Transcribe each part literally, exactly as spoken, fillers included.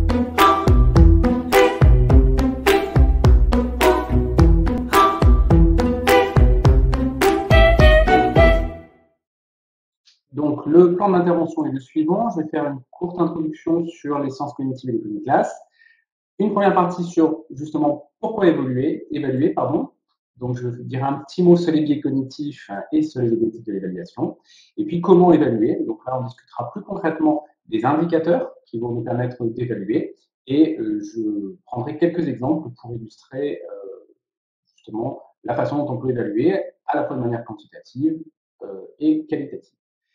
Donc, le plan d'intervention est le suivant. Je vais faire une courte introduction sur les sciences cognitives et l'économie de classe. Une première partie sur, justement, pourquoi évoluer, évaluer, pardon. Donc, je dirai un petit mot sur les biais cognitifs et sur les objectifs de l'évaluation. Et puis, comment évaluer. Donc là, on discutera plus concrètement des indicateurs qui vont nous permettre d'évaluer. Et euh, je prendrai quelques exemples pour illustrer euh, justement la façon dont on peut évaluer, à la fois de manière quantitative euh, et qualitative.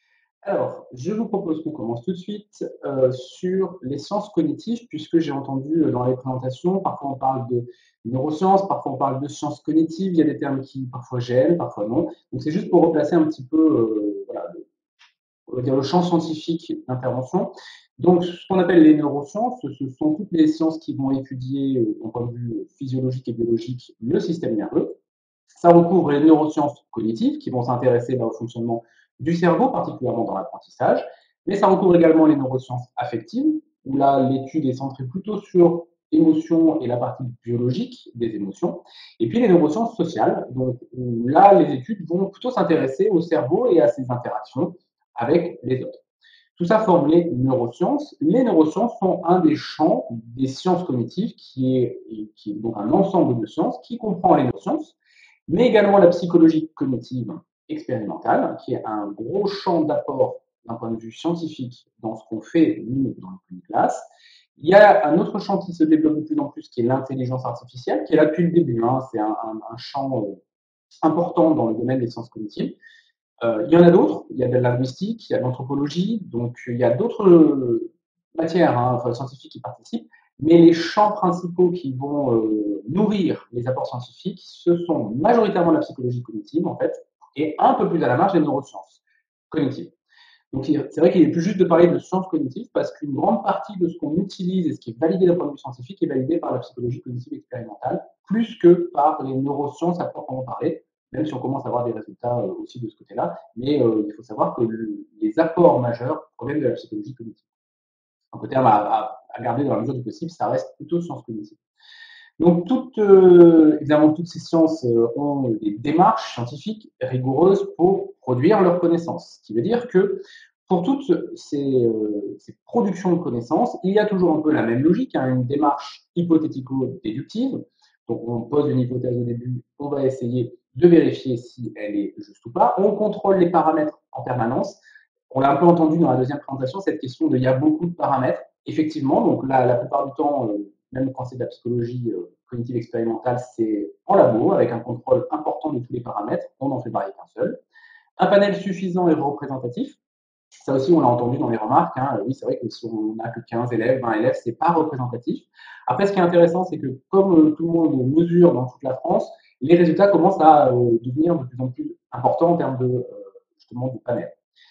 Alors, je vous propose qu'on commence tout de suite euh, sur les sciences cognitives, puisque j'ai entendu euh, dans les présentations, parfois on parle de neurosciences, parfois on parle de sciences cognitives, il y a des termes qui parfois gênent, parfois non. Donc c'est juste pour replacer un petit peu euh, voilà, le, on va dire le champ scientifique d'intervention. Donc ce qu'on appelle les neurosciences, ce sont toutes les sciences qui vont étudier, euh, d'un point de vue physiologique et biologique, le système nerveux. Ça recouvre les neurosciences cognitives qui vont s'intéresser au fonctionnement du cerveau, particulièrement dans l'apprentissage, mais ça recouvre également les neurosciences affectives, où là l'étude est centrée plutôt sur l'émotion et la partie biologique des émotions, et puis les neurosciences sociales, donc où là les études vont plutôt s'intéresser au cerveau et à ses interactions avec les autres. Tout ça forme les neurosciences. Les neurosciences sont un des champs des sciences cognitives qui est, qui est donc un ensemble de sciences qui comprend les neurosciences, mais également la psychologie cognitive expérimentale, qui est un gros champ d'apport d'un point de vue scientifique dans ce qu'on fait, nous, dans une classe. Il y a un autre champ qui se développe de plus en plus, qui est l'intelligence artificielle, qui est là depuis le début. Hein. C'est un, un, un champ euh, important dans le domaine des sciences cognitives. Euh, il y en a d'autres. Il y a de la linguistique, il y a de l'anthropologie, donc il y a d'autres matières hein, enfin, scientifiques qui participent. Mais les champs principaux qui vont euh, nourrir les apports scientifiques, ce sont majoritairement la psychologie cognitive, en fait, et un peu plus à la marge les neurosciences cognitives. Donc c'est vrai qu'il est plus juste de parler de sciences cognitives parce qu'une grande partie de ce qu'on utilise et ce qui est validé d'un point de vue scientifique est validé par la psychologie cognitive expérimentale, plus que par les neurosciences à proprement parler, même si on commence à avoir des résultats euh, aussi de ce côté-là. Mais euh, il faut savoir que le, les apports majeurs proviennent de la psychologie cognitive. Donc, au terme à, à, à garder dans la mesure du possible, ça reste plutôt sciences cognitives. Donc, toutes, euh, évidemment, toutes ces sciences euh, ont des démarches scientifiques rigoureuses pour produire leurs connaissances. Ce qui veut dire que pour toutes ces, euh, ces productions de connaissances, il y a toujours un peu la même logique, hein, une démarche hypothético-déductive. Donc, on pose une hypothèse au début, on va essayer de vérifier si elle est juste ou pas. On contrôle les paramètres en permanence. On l'a un peu entendu dans la deuxième présentation, cette question de il y a beaucoup de paramètres. Effectivement, donc là, la plupart du temps, euh, même quand c'est de la psychologie euh, cognitive expérimentale, c'est en labo, avec un contrôle important de tous les paramètres. On n'en fait varier qu'un seul. Un panel suffisant et représentatif. Ça aussi, on l'a entendu dans les remarques. Hein. Oui, c'est vrai que si on n'a que quinze élèves, vingt élèves, c'est pas représentatif. Après, ce qui est intéressant, c'est que comme euh, tout le monde mesure dans toute la France, les résultats commencent à euh, devenir de plus en plus importants en termes de, euh, justement, de panel.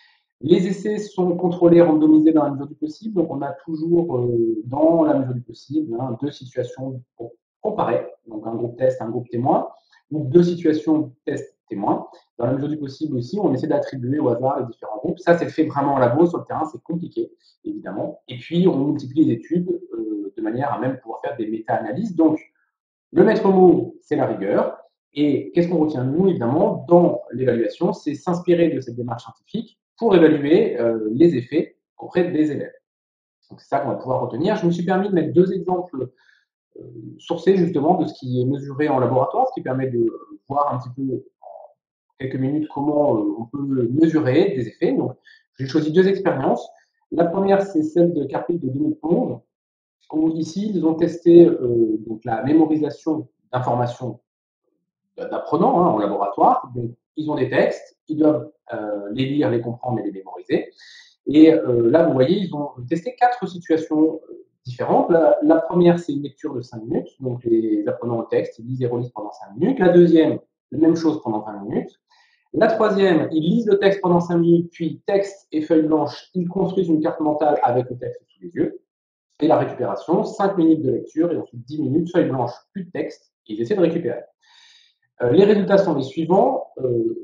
Les essais sont contrôlés, randomisés dans la mesure du possible. Donc, on a toujours, euh, dans la mesure du possible, hein, deux situations pour comparer. Donc, un groupe test, un groupe témoin, ou deux situations test témoin. Dans la mesure du possible aussi, on essaie d'attribuer au hasard les différents groupes. Ça, c'est fait vraiment en labo, sur le terrain, c'est compliqué, évidemment. Et puis, on multiplie les études euh, de manière à même pouvoir faire des méta-analyses. Donc, le maître mot, c'est la rigueur. Et qu'est-ce qu'on retient, nous, évidemment, dans l'évaluation? C'est s'inspirer de cette démarche scientifique pour évaluer euh, les effets auprès des élèves. Donc, c'est ça qu'on va pouvoir retenir. Je me suis permis de mettre deux exemples euh, sourcés, justement, de ce qui est mesuré en laboratoire, ce qui permet de voir un petit peu en quelques minutes comment euh, on peut mesurer des effets. Donc, j'ai choisi deux expériences. La première, c'est celle de Carpic de deux mille onze. Ici, ils ont testé euh, donc la mémorisation d'informations d'apprenants hein, en laboratoire. Donc, ils ont des textes, ils doivent euh, les lire, les comprendre et les mémoriser. Et euh, là, vous voyez, ils ont testé quatre situations euh, différentes. La, la première, c'est une lecture de cinq minutes. Donc, les apprenants au texte, ils lisent et relisent pendant cinq minutes. La deuxième, la même chose pendant vingt minutes. La troisième, ils lisent le texte pendant cinq minutes, puis texte et feuille blanche, ils construisent une carte mentale avec le texte sous les yeux. Et la récupération, cinq minutes de lecture et ensuite dix minutes, feuille blanche, plus de texte, et ils essaient de récupérer. Euh, les résultats sont les suivants. Euh,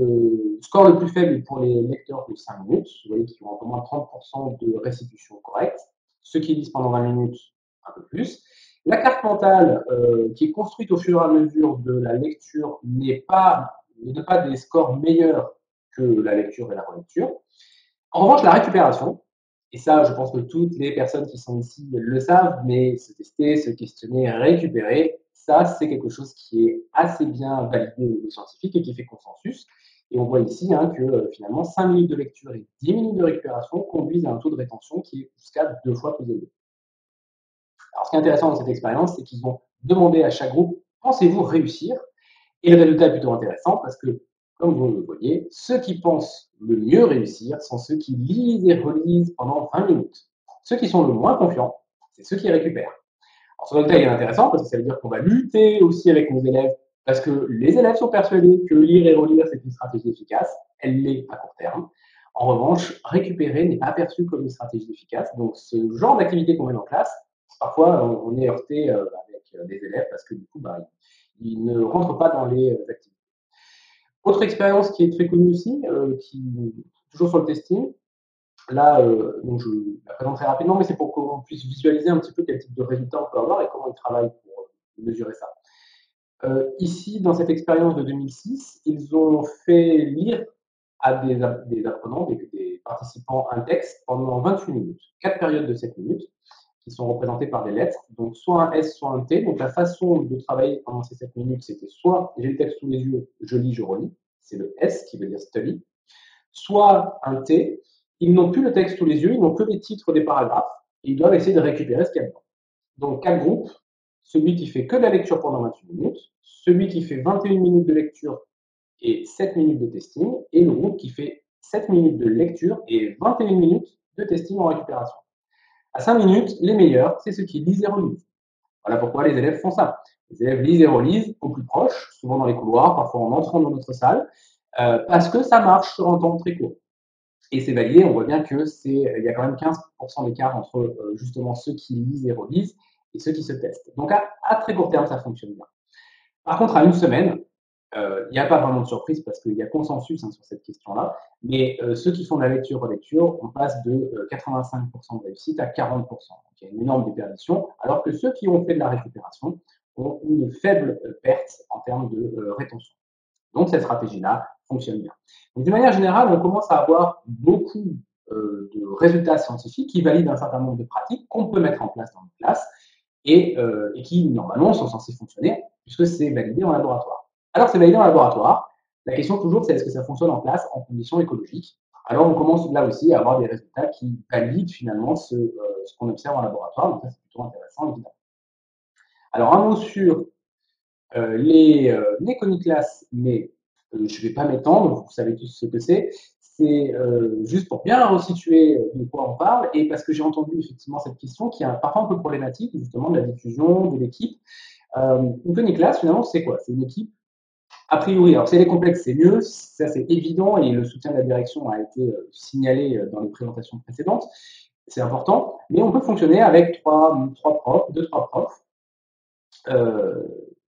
le score le plus faible est pour les lecteurs de cinq minutes, vous voyez qu'ils ont au moins trente pour cent de restitution correcte. Ceux qui lisent pendant vingt minutes, un peu plus. La carte mentale, euh, qui est construite au fur et à mesure de la lecture, n'est pas, ne donne pas des scores meilleurs que la lecture et la relecture. En revanche, la récupération, et ça, je pense que toutes les personnes qui sont ici le savent, mais se tester, se questionner, récupérer, ça, c'est quelque chose qui est assez bien validé au niveau scientifique et qui fait consensus. Et on voit ici hein, que euh, finalement, cinq minutes de lecture et dix minutes de récupération conduisent à un taux de rétention qui est jusqu'à deux fois plus élevé. Alors, ce qui est intéressant dans cette expérience, c'est qu'ils ont demandé à chaque groupe, pensez-vous réussir? Et le résultat est plutôt intéressant parce que, comme vous le voyez, ceux qui pensent le mieux réussir sont ceux qui lisent et relisent pendant vingt minutes. Ceux qui sont le moins confiants, c'est ceux qui récupèrent. Alors, ce résultat est intéressant parce que ça veut dire qu'on va lutter aussi avec nos élèves parce que les élèves sont persuadés que lire et relire, c'est une stratégie efficace. Elle l'est à court terme. En revanche, récupérer n'est pas perçu comme une stratégie efficace. Donc, ce genre d'activité qu'on met en classe, parfois, on est heurté avec des élèves parce que du coup, bah, ils ne rentrent pas dans les activités. Autre expérience qui est très connue aussi, euh, qui, toujours sur le testing, là, euh, donc je la présente très rapidement, mais c'est pour qu'on puisse visualiser un petit peu quel type de résultats on peut avoir et comment ils travaillent pour mesurer ça. Euh, ici, dans cette expérience de deux mille six, ils ont fait lire à des, des apprenants, des, des participants, un texte pendant vingt-huit minutes, quatre périodes de sept minutes, qui sont représentées par des lettres, donc soit un S, soit un T. Donc la façon de travailler pendant ces sept minutes, c'était soit j'ai le texte sous les yeux, je lis, je relis, c'est le S qui veut dire study, soit un T, ils n'ont plus le texte sous les yeux, ils n'ont que les titres des paragraphes, et ils doivent essayer de récupérer ce qu'il y a dedans. Donc quatre groupes, celui qui fait que de la lecture pendant vingt-huit minutes, celui qui fait vingt et une minutes de lecture et sept minutes de testing, et le groupe qui fait sept minutes de lecture et vingt et une minutes de testing en récupération. À cinq minutes, les meilleurs, c'est ceux qui lisent et relisent. Voilà pourquoi les élèves font ça. Les élèves lisent et relisent au plus proche, souvent dans les couloirs, parfois en entrant dans notre salle, euh, parce que ça marche sur un temps très court. Et c'est validé, on voit bien que c'est, il y a quand même quinze pour cent d'écart entre euh, justement ceux qui lisent et relisent et ceux qui se testent. Donc à, à très court terme, ça fonctionne bien. Par contre, à une semaine, euh, il n'y a pas vraiment de surprise parce qu'il y a consensus hein, sur cette question-là, mais euh, ceux qui font de la lecture-relecture, on passe de euh, quatre-vingt-cinq pour cent de réussite à quarante pour cent. Donc il y a une énorme déperdition, alors que ceux qui ont fait de la récupération ont une faible euh, perte en termes de euh, rétention. Donc cette stratégie-là fonctionne bien. Donc, d'une manière générale, on commence à avoir beaucoup euh, de résultats scientifiques qui valident un certain nombre de pratiques qu'on peut mettre en place dans une classe et, euh, et qui, normalement, sont censées fonctionner puisque c'est validé en laboratoire. Alors, c'est validé en laboratoire. La question toujours, c'est est-ce que ça fonctionne en classe en conditions écologiques? Alors, on commence là aussi à avoir des résultats qui valident finalement ce, euh, ce qu'on observe en laboratoire. Donc, ça, c'est plutôt intéressant, évidemment. Alors, un mot sur euh, les, euh, les coniclasses, mais euh, je ne vais pas m'étendre, vous savez tous ce que c'est. C'est euh, juste pour bien resituer de quoi on parle et parce que j'ai entendu effectivement cette question qui est parfois un peu problématique, justement, de la diffusion, de l'équipe. Euh, une coniclasse, finalement, c'est quoi? C'est une équipe a priori. Alors, si elle est complexe, c'est mieux, ça c'est évident et le soutien de la direction a été euh, signalé dans les présentations précédentes. C'est important, mais on peut fonctionner avec trois, trois profs, deux, trois profs. Euh,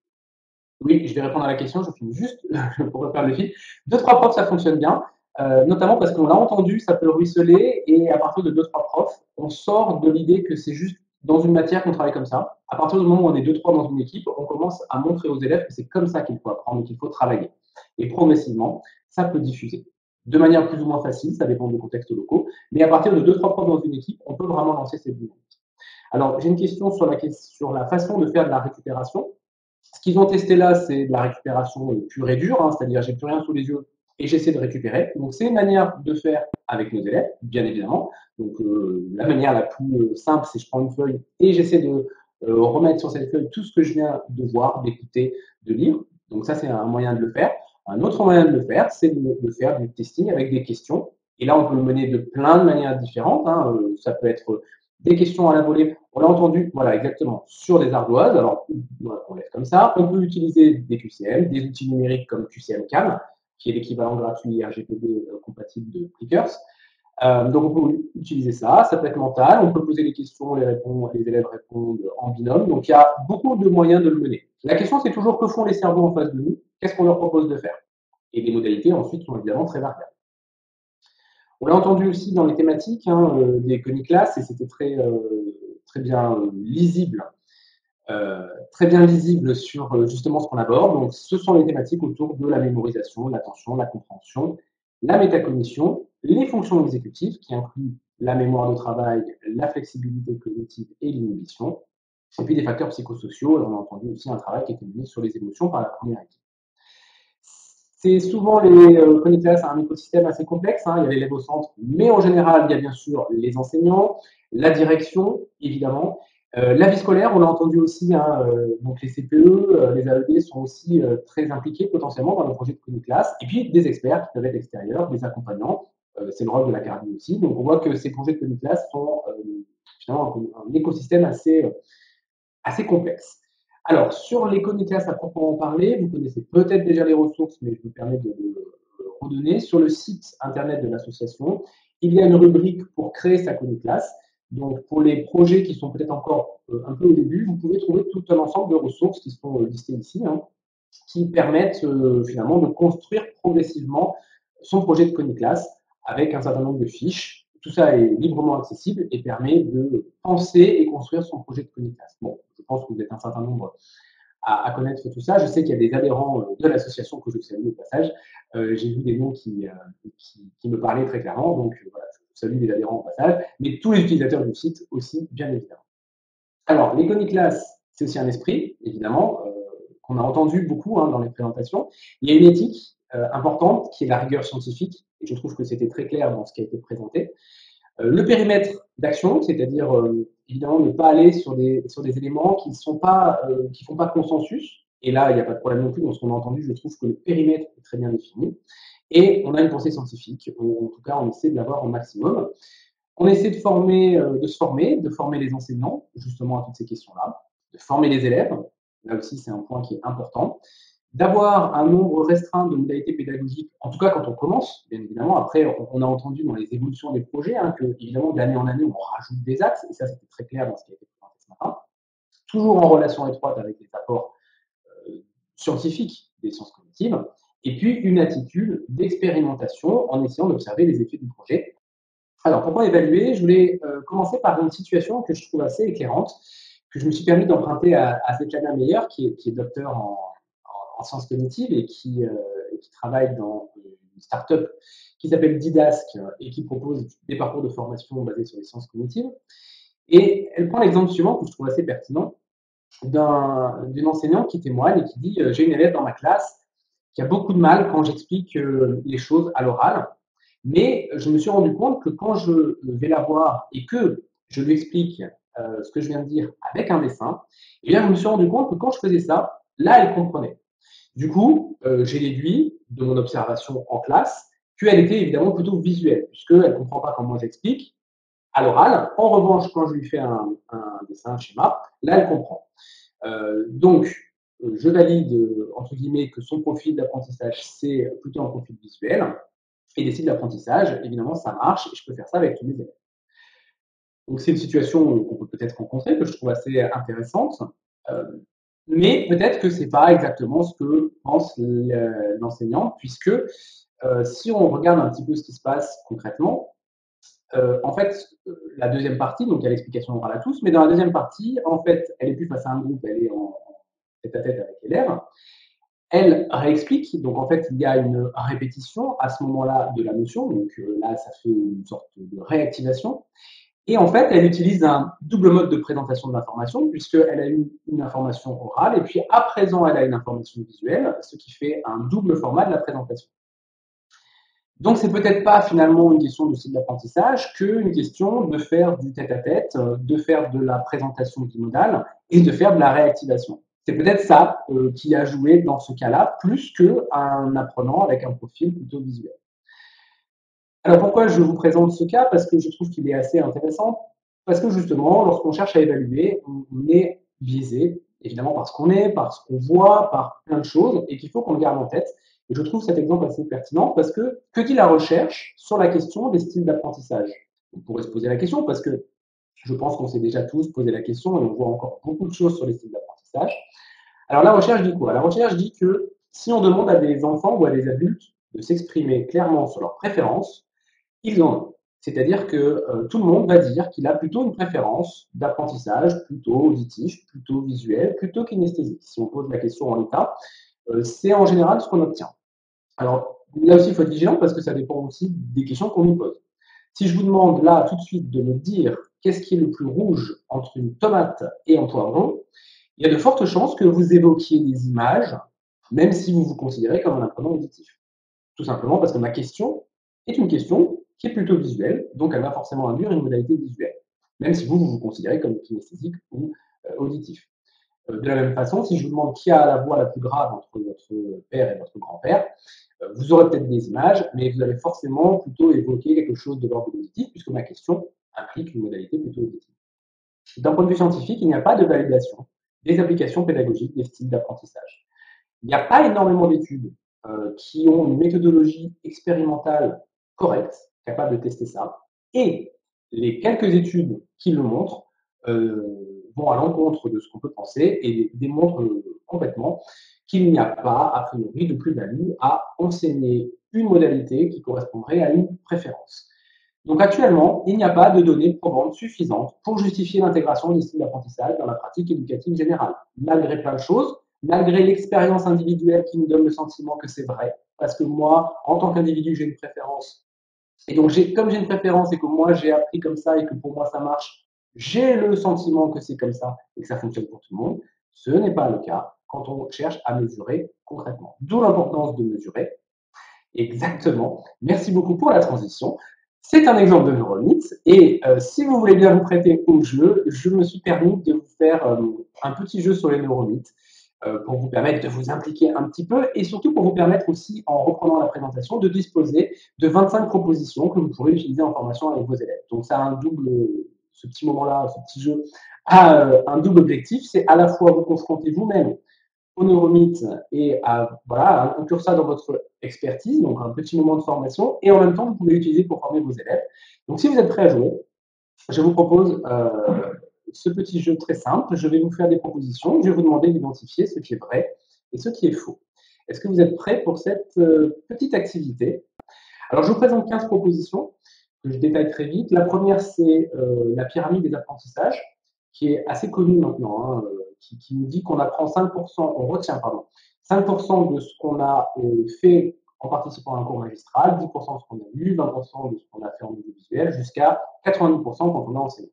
Oui, je vais répondre à la question, je finis juste pour refaire le fil. Deux, trois profs, ça fonctionne bien, euh, notamment parce qu'on l'a entendu, ça peut ruisseler, et à partir de deux, trois profs, on sort de l'idée que c'est juste dans une matière qu'on travaille comme ça. À partir du moment où on est deux, trois dans une équipe, on commence à montrer aux élèves que c'est comme ça qu'il faut apprendre et qu'il faut travailler. Et progressivement, ça peut diffuser. De manière plus ou moins facile, ça dépend des contextes locaux, mais à partir de deux, trois profs dans une équipe, on peut vraiment lancer cette dynamique. Alors, j'ai une question sur la, sur la façon de faire de la récupération. Ce qu'ils ont testé là, c'est de la récupération pure et dure, hein, c'est-à-dire j'ai plus rien sous les yeux et j'essaie de récupérer. Donc c'est une manière de faire avec nos élèves, bien évidemment. Donc euh, la manière la plus simple, c'est je prends une feuille et j'essaie de euh, remettre sur cette feuille tout ce que je viens de voir, d'écouter, de lire. Donc ça, c'est un moyen de le faire. Un autre moyen de le faire, c'est de, de faire du testing avec des questions. Et là, on peut le mener de plein de manières différentes. Hein. Euh, ça peut être des questions à la volée. On l'a entendu, voilà, exactement, sur des ardoises. Alors, on laisse comme ça. On peut utiliser des Q C M, des outils numériques comme Q C M Cam, qui est l'équivalent gratuit R G P D euh, compatible de Plickers. Euh, donc, on peut utiliser ça. Ça peut être mental. On peut poser des questions, les, répondre, les élèves répondent en binôme. Donc, il y a beaucoup de moyens de le mener. La question, c'est toujours que font les cerveaux en face de nous? Qu'est-ce qu'on leur propose de faire? Et les modalités, ensuite, sont évidemment très variables. On l'a entendu aussi dans les thématiques hein, euh, des Coniclass et c'était très, euh, très bien euh, lisible, euh, très bien lisible sur euh, justement ce qu'on aborde. Donc, ce sont les thématiques autour de la mémorisation, l'attention, la compréhension, la métacognition, les fonctions exécutives qui incluent la mémoire de travail, la flexibilité cognitive et l'inhibition, et puis des facteurs psychosociaux. Et on a entendu aussi un travail qui était mené sur les émotions par la première équipe. C'est souvent les euh, Coniclass a un écosystème assez complexe. Hein. Il y a l'élève au centre, mais en général, il y a bien sûr les enseignants, la direction, évidemment. Euh, la vie scolaire, on l'a entendu aussi, hein, euh, donc les C P E, euh, les A E D sont aussi euh, très impliqués potentiellement dans le projet de Coniclass. Et puis des experts qui peuvent être extérieurs, des accompagnants. Euh, c'est le rôle de l'académie aussi. Donc on voit que ces projets de Coniclass sont euh, finalement un, un écosystème assez, euh, assez complexe. Alors, sur les Coniclass à proprement parler, vous connaissez peut-être déjà les ressources, mais je me permets de le redonner. Sur le site internet de l'association, il y a une rubrique pour créer sa Coniclass. Donc, pour les projets qui sont peut-être encore euh, un peu au début, vous pouvez trouver tout un ensemble de ressources qui sont euh, listées ici, hein, qui permettent euh, finalement de construire progressivement son projet de Coniclass avec un certain nombre de fiches. Tout ça est librement accessible et permet de penser et construire son projet de Coniclass. Bon, je pense que vous êtes un certain nombre à, à connaître tout ça. Je sais qu'il y a des adhérents euh, de l'association que je salue au passage. Euh, J'ai vu des noms qui, euh, qui, qui, me parlaient très clairement, donc euh, voilà, je salue les adhérents au passage, mais tous les utilisateurs du site aussi, bien évidemment. Alors, les Coniclass, c'est aussi un esprit, évidemment, euh, qu'on a entendu beaucoup hein, dans les présentations. Il y a une éthique euh, importante qui est la rigueur scientifique, et je trouve que c'était très clair dans ce qui a été présenté. Euh, le périmètre d'action, c'est-à-dire euh, évidemment ne pas aller sur des, sur des éléments qui ne sont pas, euh, qui font pas consensus. Et là, il n'y a pas de problème non plus dans ce qu'on a entendu. Je trouve que le périmètre est très bien défini. Et on a une pensée scientifique. En tout cas, on essaie de l'avoir au maximum. On essaie de former, euh, de se former, de former les enseignants justement à toutes ces questions-là, de former les élèves. Là aussi, c'est un point qui est important. D'avoir un nombre restreint de modalités pédagogiques, en tout cas quand on commence, bien évidemment. Après, on, a entendu dans les évolutions des projets hein, que, évidemment, d'année en année, on rajoute des axes, et ça, c'était très clair dans ce qui a été présenté ce matin. Toujours en relation étroite avec les apports euh, scientifiques des sciences cognitives, et puis une attitude d'expérimentation en essayant d'observer les effets du projet. Alors, pourquoi évaluer? Je voulais euh, commencer par une situation que je trouve assez éclairante, que je me suis permis d'emprunter à, à Svetlana Meyer, qui est, qui est docteur en, en, en sciences cognitives et qui, euh, et qui travaille dans une start-up qui s'appelle Didask et qui propose des parcours de formation basés sur les sciences cognitives. Et elle prend l'exemple suivant que je trouve assez pertinent d'une enseignante qui témoigne et qui dit euh, j'ai une élève dans ma classe qui a beaucoup de mal quand j'explique euh, les choses à l'oral. Mais je me suis rendu compte que quand je vais la voir et que je lui explique euh, ce que je viens de dire avec un dessin, et bien je me suis rendu compte que quand je faisais ça, là, elle comprenait. Du coup, euh, j'ai déduit de mon observation en classe qu'elle était évidemment plutôt visuelle, puisqu'elle ne comprend pas comment j'explique à l'oral. En revanche, quand je lui fais un, un dessin, un schéma, là, elle comprend. Euh, donc, je valide, entre guillemets, que son profil d'apprentissage, c'est plutôt un profil visuel. Et des cycles d'apprentissage, évidemment, ça marche et je peux faire ça avec tous mes élèves. Donc, c'est une situation qu'on peut peut-être rencontrer, que je trouve assez intéressante. Euh, mais peut-être que c'est pas exactement ce que pense l'enseignant, puisque euh, si on regarde un petit peu ce qui se passe concrètement, euh, en fait, la deuxième partie, donc il y a l'explication orale à tous, mais dans la deuxième partie, en fait, elle est plus face à un groupe, elle est en tête à tête avec l'élève. Elle réexplique, donc en fait, il y a une répétition à ce moment-là de la notion, donc euh, là, ça fait une sorte de réactivation. Et en fait, elle utilise un double mode de présentation de l'information, puisqu'elle a eu une information orale, et puis à présent, elle a une information visuelle, ce qui fait un double format de la présentation. Donc, c'est peut-être pas finalement une question de style d'apprentissage qu'une question de faire du tête-à-tête, de faire de la présentation bimodale et de faire de la réactivation. C'est peut-être ça euh, qui a joué dans ce cas-là, plus qu'un apprenant avec un profil plutôt visuel. Alors pourquoi je vous présente ce cas? Parce que je trouve qu'il est assez intéressant. Parce que justement, lorsqu'on cherche à évaluer, on est biaisé, évidemment parce qu'on est, parce qu'on voit, par plein de choses, et qu'il faut qu'on le garde en tête. Et je trouve cet exemple assez pertinent parce que que dit la recherche sur la question des styles d'apprentissage? On pourrait se poser la question parce que je pense qu'on s'est déjà tous posé la question et on voit encore beaucoup de choses sur les styles d'apprentissage. Alors la recherche dit quoi? La recherche dit que si on demande à des enfants ou à des adultes de s'exprimer clairement sur leurs préférences, Ils en ont. C'est-à-dire que euh, tout le monde va dire qu'il a plutôt une préférence d'apprentissage plutôt auditif, plutôt visuel, plutôt kinesthésique. Si on pose la question en l'état, euh, c'est en général ce qu'on obtient. Alors là aussi, il faut être vigilant parce que ça dépend aussi des questions qu'on nous pose. Si je vous demande là tout de suite de me dire qu'est-ce qui est le plus rouge entre une tomate et un poivron, il y a de fortes chances que vous évoquiez des images, même si vous vous considérez comme un apprenant auditif. Tout simplement parce que ma question est une question qui est plutôt visuelle, donc elle va forcément induire une modalité visuelle, même si vous, vous vous considérez comme kinesthésique ou euh, auditif. Euh, de la même façon, si je vous demande qui a la voix la plus grave entre votre père et votre grand-père, euh, vous aurez peut-être des images, mais vous allez forcément plutôt évoquer quelque chose de l'ordre de l'auditif, puisque ma question implique une modalité plutôt auditive. D'un point de vue scientifique, il n'y a pas de validation des applications pédagogiques des styles d'apprentissage. Il n'y a pas énormément d'études euh, qui ont une méthodologie expérimentale correcte, capable de tester ça. Et les quelques études qui le montrent euh, vont à l'encontre de ce qu'on peut penser et démontrent euh, complètement qu'il n'y a pas, a priori, de plus-value à enseigner une modalité qui correspondrait à une préférence. Donc actuellement, il n'y a pas de données probantes suffisantes pour justifier l'intégration des styles d'apprentissage dans la pratique éducative générale, malgré plein de choses, malgré l'expérience individuelle qui nous donne le sentiment que c'est vrai, parce que moi, en tant qu'individu, j'ai une préférence. Et donc, j'ai, comme j'ai une préférence et que moi, j'ai appris comme ça et que pour moi, ça marche, j'ai le sentiment que c'est comme ça et que ça fonctionne pour tout le monde. Ce n'est pas le cas quand on cherche à mesurer concrètement. D'où l'importance de mesurer. Exactement. Merci beaucoup pour la transition. C'est un exemple de neuromythe et euh, si vous voulez bien vous prêter au jeu, je me suis permis de vous faire euh, un petit jeu sur les neuromythes euh, pour vous permettre de vous impliquer un petit peu et surtout pour vous permettre aussi, en reprenant la présentation, de disposer de vingt-cinq propositions que vous pourrez utiliser en formation avec vos élèves. Donc ça a un double, ce petit moment-là, ce petit jeu a euh, un double objectif, c'est à la fois vous confronter vous-même au neuromythe et à voilà, inclure ça dans votre expertise, donc un petit moment de formation, et en même temps, vous pouvez l'utiliser pour former vos élèves. Donc, si vous êtes prêts à jouer, je vous propose euh, ce petit jeu très simple. Je vais vous faire des propositions. Je vais vous demander d'identifier ce qui est vrai et ce qui est faux. Est-ce que vous êtes prêts pour cette euh, petite activité? Alors, je vous présente quinze propositions que je détaille très vite. La première, c'est euh, la pyramide des apprentissages, qui est assez connue maintenant, hein, euh, qui, qui, nous dit qu'on apprend cinq pour cent, on retient, pardon, cinq pour cent de ce qu'on a euh, fait en participant à un cours magistral, dix pour cent de ce qu'on a lu, vingt pour cent de ce qu'on a fait en audiovisuel, jusqu'à quatre-vingt-dix pour cent quand on a enseigné.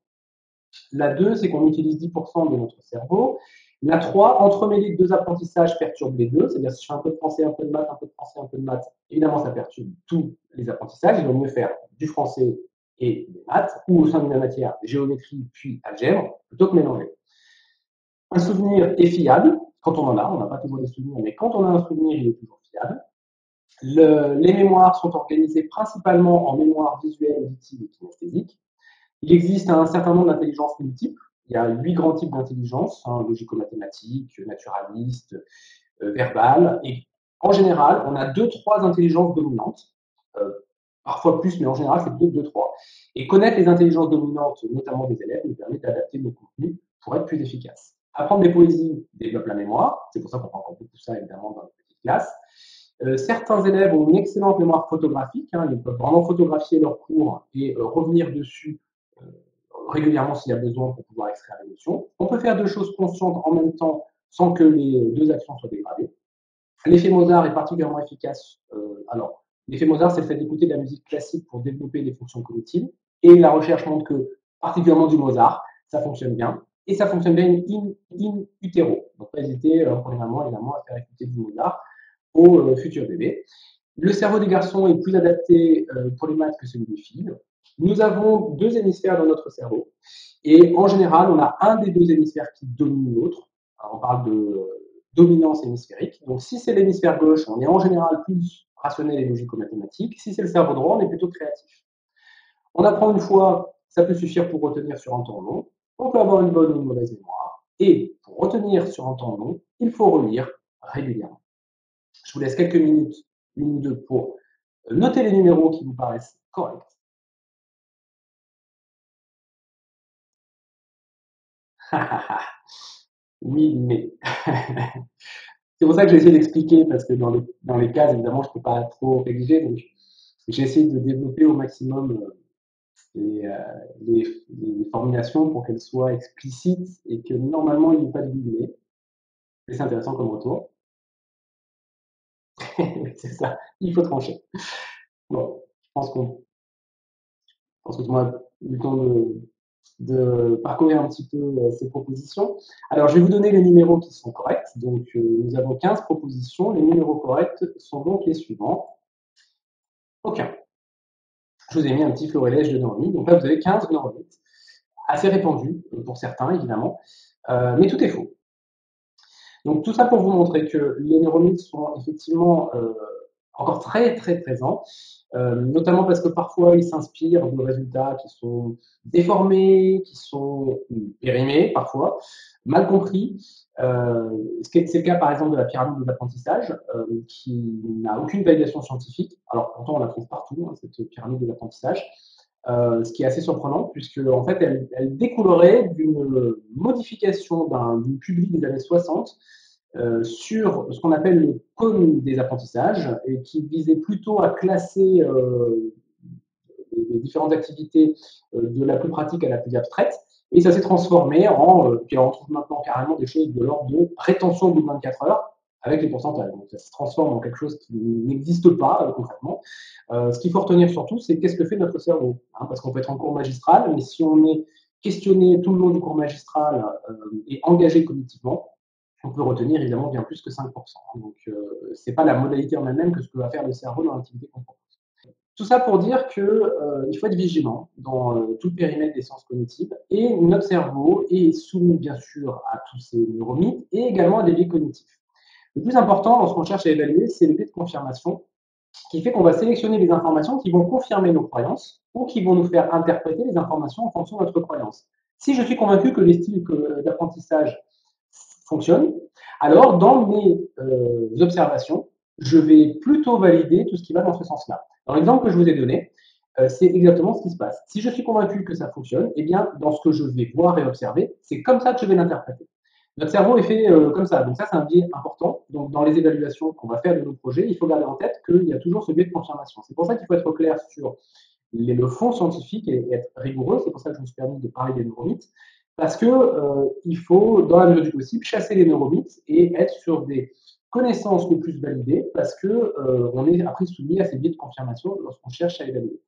La deux, c'est qu'on utilise dix pour cent de notre cerveau. La trois, entremêler deux apprentissages perturbe les deux, c'est-à-dire si je fais un peu de français, un peu de maths, un peu de français, un peu de maths, évidemment ça perturbe tous les apprentissages. Il vaut mieux faire du français et des maths, ou au sein d'une matière géométrie puis algèbre, plutôt que mélanger. Un souvenir est fiable, quand on en a, on n'a pas toujours des souvenirs, mais quand on a un souvenir, il est toujours fiable. Le, les mémoires sont organisées principalement en mémoire visuelle, auditive et kinesthésique. Il existe un certain nombre d'intelligences multiples. Il y a huit grands types d'intelligence, hein, logico-mathématiques, naturalistes, euh, verbales. Et en général, on a deux, trois intelligences dominantes. Euh, parfois plus, mais en général, c'est deux, deux, trois. Et connaître les intelligences dominantes, notamment des élèves, nous permet d'adapter nos contenus pour être plus efficaces. Apprendre des poésies développe la mémoire. C'est pour ça qu'on prend encore beaucoup ça, évidemment, dans les petites classes. Euh, certains élèves ont une excellente mémoire photographique. Hein, ils peuvent vraiment photographier leurs cours et euh, revenir dessus euh, régulièrement s'il y a besoin pour pouvoir extraire l'émotion. On peut faire deux choses conscientes en même temps sans que les deux actions soient dégradées. L'effet Mozart est particulièrement efficace. Euh, alors, l'effet Mozart, c'est le fait d'écouter de la musique classique pour développer des fonctions cognitives. Et la recherche montre que, particulièrement du Mozart, ça fonctionne bien. Et ça fonctionne bien in, in utero. Donc, pas hésiter, euh, pour les mamans, évidemment, à faire écouter du Mozart aux euh, futurs bébés. Le cerveau des garçons est plus adapté euh, pour les maths que celui des filles. Nous avons deux hémisphères dans notre cerveau. Et en général, on a un des deux hémisphères qui domine l'autre. On parle de euh, dominance hémisphérique. Donc, si c'est l'hémisphère gauche, on est en général plus rationnel et logico-mathématique. Si c'est le cerveau droit, on est plutôt créatif. On apprend une fois, ça peut suffire pour retenir sur un temps long. On peut avoir une bonne ou une mauvaise mémoire. Et pour retenir sur un temps long, il faut relire régulièrement. Je vous laisse quelques minutes, une ou deux, pour noter les numéros qui vous paraissent corrects. Oui, mais. C'est pour ça que j'ai essayé d'expliquer, parce que dans les, dans les cases, évidemment, je ne peux pas trop rédiger. Donc, J'ai essayé de développer au maximum euh, les, euh, les, les formulations pour qu'elles soient explicites et que normalement il n'y ait pas de guillemets. Et c'est intéressant comme retour. C'est ça, il faut trancher. Bon, je pense qu'on je pense que tout le monde a eu le temps de, de parcourir un petit peu euh, ces propositions. Alors, je vais vous donner les numéros qui sont corrects. Donc, euh, nous avons quinze propositions. Les numéros corrects sont donc les suivants. Aucun. Je vous ai mis un petit florilège de neuromites. Donc là, vous avez quinze neuromites, assez répandus euh, pour certains, évidemment, euh, mais tout est faux. Donc, tout ça pour vous montrer que les neuromythes sont effectivement euh, encore très, très présents, euh, notamment parce que parfois, ils s'inspirent de résultats qui sont déformés, qui sont périmés, parfois, mal compris. Euh, c'est le cas, par exemple, de la pyramide de l'apprentissage, euh, qui n'a aucune validation scientifique. Alors, pourtant, on la trouve partout, hein, cette pyramide de l'apprentissage. Euh, ce qui est assez surprenant, puisque en fait, elle, elle découlerait d'une modification d'un public des années soixante euh, sur ce qu'on appelle le cône des apprentissages, et qui visait plutôt à classer euh, les, les différentes activités euh, de la plus pratique à la plus abstraite. Et ça s'est transformé en, euh, puis on retrouve maintenant carrément des choses de l'ordre de rétention au bout de vingt-quatre heures, avec les pourcentages. Donc ça se transforme en quelque chose qui n'existe pas euh, concrètement. Euh, ce qu'il faut retenir surtout, c'est qu'est-ce que fait notre cerveau, hein, parce qu'on peut être en cours magistral, mais si on est questionné tout le long du cours magistral euh, et engagé cognitivement, on peut retenir évidemment bien plus que cinq pour cent. Donc euh, c'est pas la modalité en elle-même que ce que va faire le cerveau dans l'activité qu'on propose. Tout ça pour dire qu'il euh, faut être vigilant dans euh, tout le périmètre des sciences cognitives, et notre cerveau est soumis bien sûr à tous ces neuromythes et également à des biais cognitifs. Le plus important lorsqu'on cherche à évaluer, c'est le biais de confirmation, qui fait qu'on va sélectionner des informations qui vont confirmer nos croyances ou qui vont nous faire interpréter les informations en fonction de notre croyance. Si je suis convaincu que les styles d'apprentissage fonctionnent, alors dans mes euh, observations, je vais plutôt valider tout ce qui va dans ce sens-là. Dans l'exemple que je vous ai donné, euh, c'est exactement ce qui se passe. Si je suis convaincu que ça fonctionne, eh bien, dans ce que je vais voir et observer, c'est comme ça que je vais l'interpréter. Notre cerveau est fait euh, comme ça. Donc ça, c'est un biais important. Donc dans les évaluations qu'on va faire de nos projets, il faut garder en tête qu'il y a toujours ce biais de confirmation. C'est pour ça qu'il faut être clair sur les, le fond scientifique et, et être rigoureux. C'est pour ça que je me suis permis de parler des neuromythes. Parce que euh, il faut, dans la mesure du possible, chasser les neuromythes et être sur des connaissances le plus validées, parce que euh, on est après soumis à ces biais de confirmation lorsqu'on cherche à évaluer.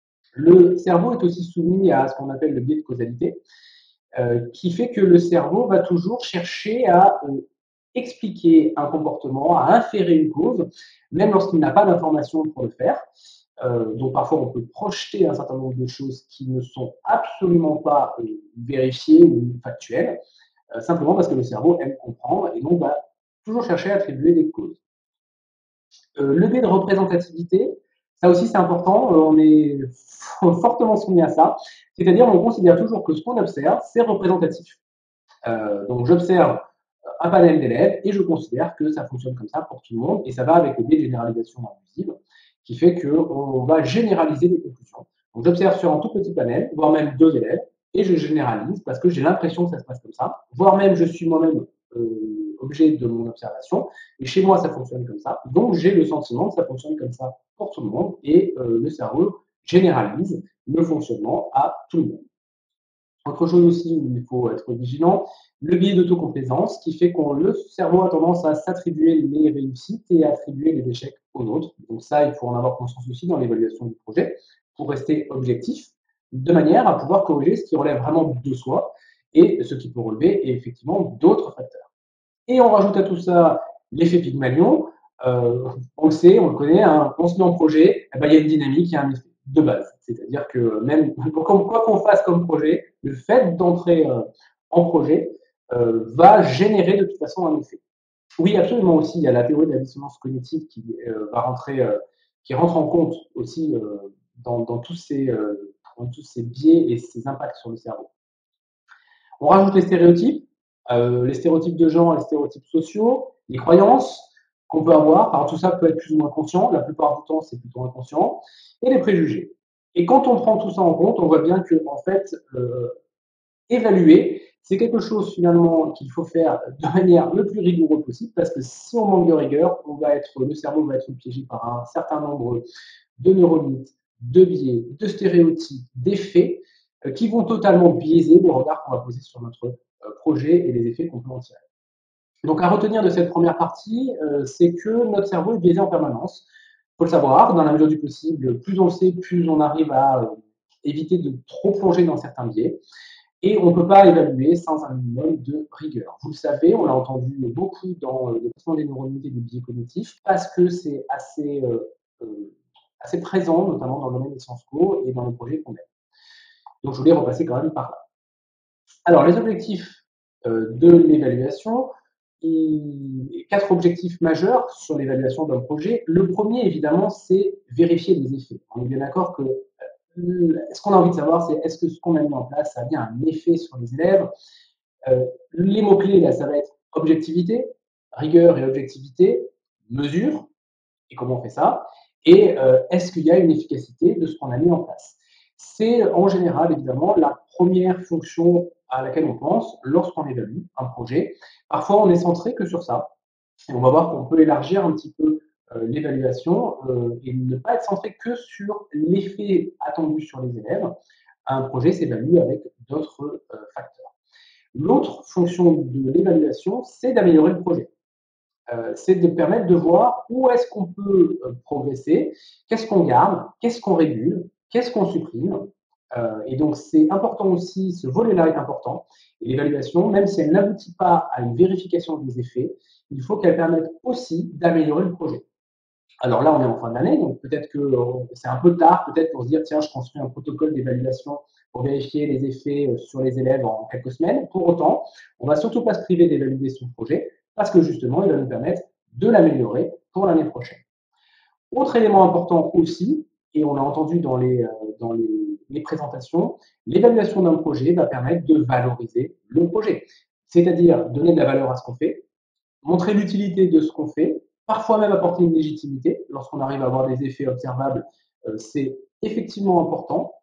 Le cerveau est aussi soumis à ce qu'on appelle le biais de causalité, euh, qui fait que le cerveau va toujours chercher à euh, expliquer un comportement, à inférer une cause, même lorsqu'il n'a pas d'informations pour le faire. Euh, donc parfois on peut projeter un certain nombre de choses qui ne sont absolument pas euh, vérifiées ou factuelles, euh, simplement parce que le cerveau aime comprendre et donc va toujours chercher à attribuer des causes. Euh, le biais de représentativité, ça aussi c'est important, euh, on est fortement soumis à ça, c'est-à-dire on considère toujours que ce qu'on observe, c'est représentatif. Euh, donc j'observe un panel d'élèves et je considère que ça fonctionne comme ça pour tout le monde, et ça va avec le biais de généralisation abusive, qui fait qu'on va généraliser les conclusions. Donc j'observe sur un tout petit panel, voire même deux élèves, et je généralise parce que j'ai l'impression que ça se passe comme ça, voire même je suis moi-même euh, objet de mon observation, et chez moi ça fonctionne comme ça, donc j'ai le sentiment que ça fonctionne comme ça pour tout le monde, et euh, le cerveau généralise le fonctionnement à tout le monde. Autre chose aussi où il faut être vigilant, le biais d'autocomplaisance, qui fait que le cerveau a tendance à s'attribuer les réussites et à attribuer les échecs aux autres. Donc ça, il faut en avoir conscience aussi dans l'évaluation du projet, pour rester objectif, de manière à pouvoir corriger ce qui relève vraiment de soi et ce qui peut relever effectivement d'autres facteurs. Et on rajoute à tout ça l'effet Pygmalion. Euh, on le sait, on le connaît, hein, on se met en projet, eh ben, il y a une dynamique, il y a un effet de base. C'est-à-dire que même quoi qu'on fasse comme projet, le fait d'entrer euh, en projet euh, va générer de toute façon un effet. Oui, absolument aussi, il y a la théorie de la dissonance cognitive qui euh, va rentrer, euh, qui rentre en compte aussi euh, dans, dans, tous ces, euh, dans tous ces biais et ces impacts sur le cerveau. On rajoute les stéréotypes, euh, les stéréotypes de genre, les stéréotypes sociaux, les croyances qu'on peut avoir. Alors tout ça peut être plus ou moins conscient, la plupart du temps c'est plutôt inconscient, et les préjugés. Et quand on prend tout ça en compte, on voit bien que en fait, euh, Évaluer, c'est quelque chose finalement qu'il faut faire de manière le plus rigoureuse possible parce que si on manque de rigueur, on va être, le cerveau va être piégé par un certain nombre de neuromythes, de biais, de stéréotypes, d'effets euh, qui vont totalement biaiser le regard qu'on va poser sur notre euh, projet et les effets qu'on peut en tirer. Donc à retenir de cette première partie, euh, c'est que notre cerveau est biaisé en permanence. Il faut le savoir, dans la mesure du possible, plus on le sait, plus on arrive à euh, éviter de trop plonger dans certains biais. Et on ne peut pas évaluer sans un minimum de rigueur. Vous le savez, on l'a entendu beaucoup dans le développement des neuromythes et des biais cognitifs, parce que c'est assez, euh, euh, assez présent, notamment dans le domaine des sciences co et dans les projets qu'on mène. Donc je voulais repasser quand même par là. Alors les objectifs euh, de l'évaluation, il... quatre objectifs majeurs sur l'évaluation d'un projet. Le premier, évidemment, c'est vérifier les effets. On est bien d'accord que ce qu'on a envie de savoir, c'est est-ce que ce qu'on a mis en place, ça a bien un effet sur les élèves. Euh, les mots-clés, là, ça va être objectivité, rigueur et objectivité, mesure, et comment on fait ça, et euh, est-ce qu'il y a une efficacité de ce qu'on a mis en place. C'est en général, évidemment, la première fonction à laquelle on pense lorsqu'on évalue un projet. Parfois, on est centré que sur ça, et on va voir qu'on peut élargir un petit peu euh, l'évaluation euh, et ne pas être centré que sur l'effet attendu sur les élèves. Un projet s'évalue avec d'autres euh, facteurs. L'autre fonction de l'évaluation, c'est d'améliorer le projet. Euh, c'est de permettre de voir où est-ce qu'on peut euh, progresser, qu'est-ce qu'on garde, qu'est-ce qu'on régule, qu'est-ce qu'on supprime. Euh, et donc, c'est important aussi, ce volet-là est important. Et l'évaluation, même si elle n'aboutit pas à une vérification des effets, il faut qu'elle permette aussi d'améliorer le projet. Alors là, on est en fin d'année, donc peut-être que euh, c'est un peu tard, peut-être pour se dire, tiens, je construis un protocole d'évaluation pour vérifier les effets euh, sur les élèves en quelques semaines. Pour autant, on va surtout pas se priver d'évaluer son projet parce que justement, il va nous permettre de l'améliorer pour l'année prochaine. Autre élément important aussi, et on l'a entendu dans les, euh, dans les, les présentations, l'évaluation d'un projet va permettre de valoriser le projet, c'est-à-dire donner de la valeur à ce qu'on fait, montrer l'utilité de ce qu'on fait, parfois même apporter une légitimité. Lorsqu'on arrive à avoir des effets observables, euh, c'est effectivement important.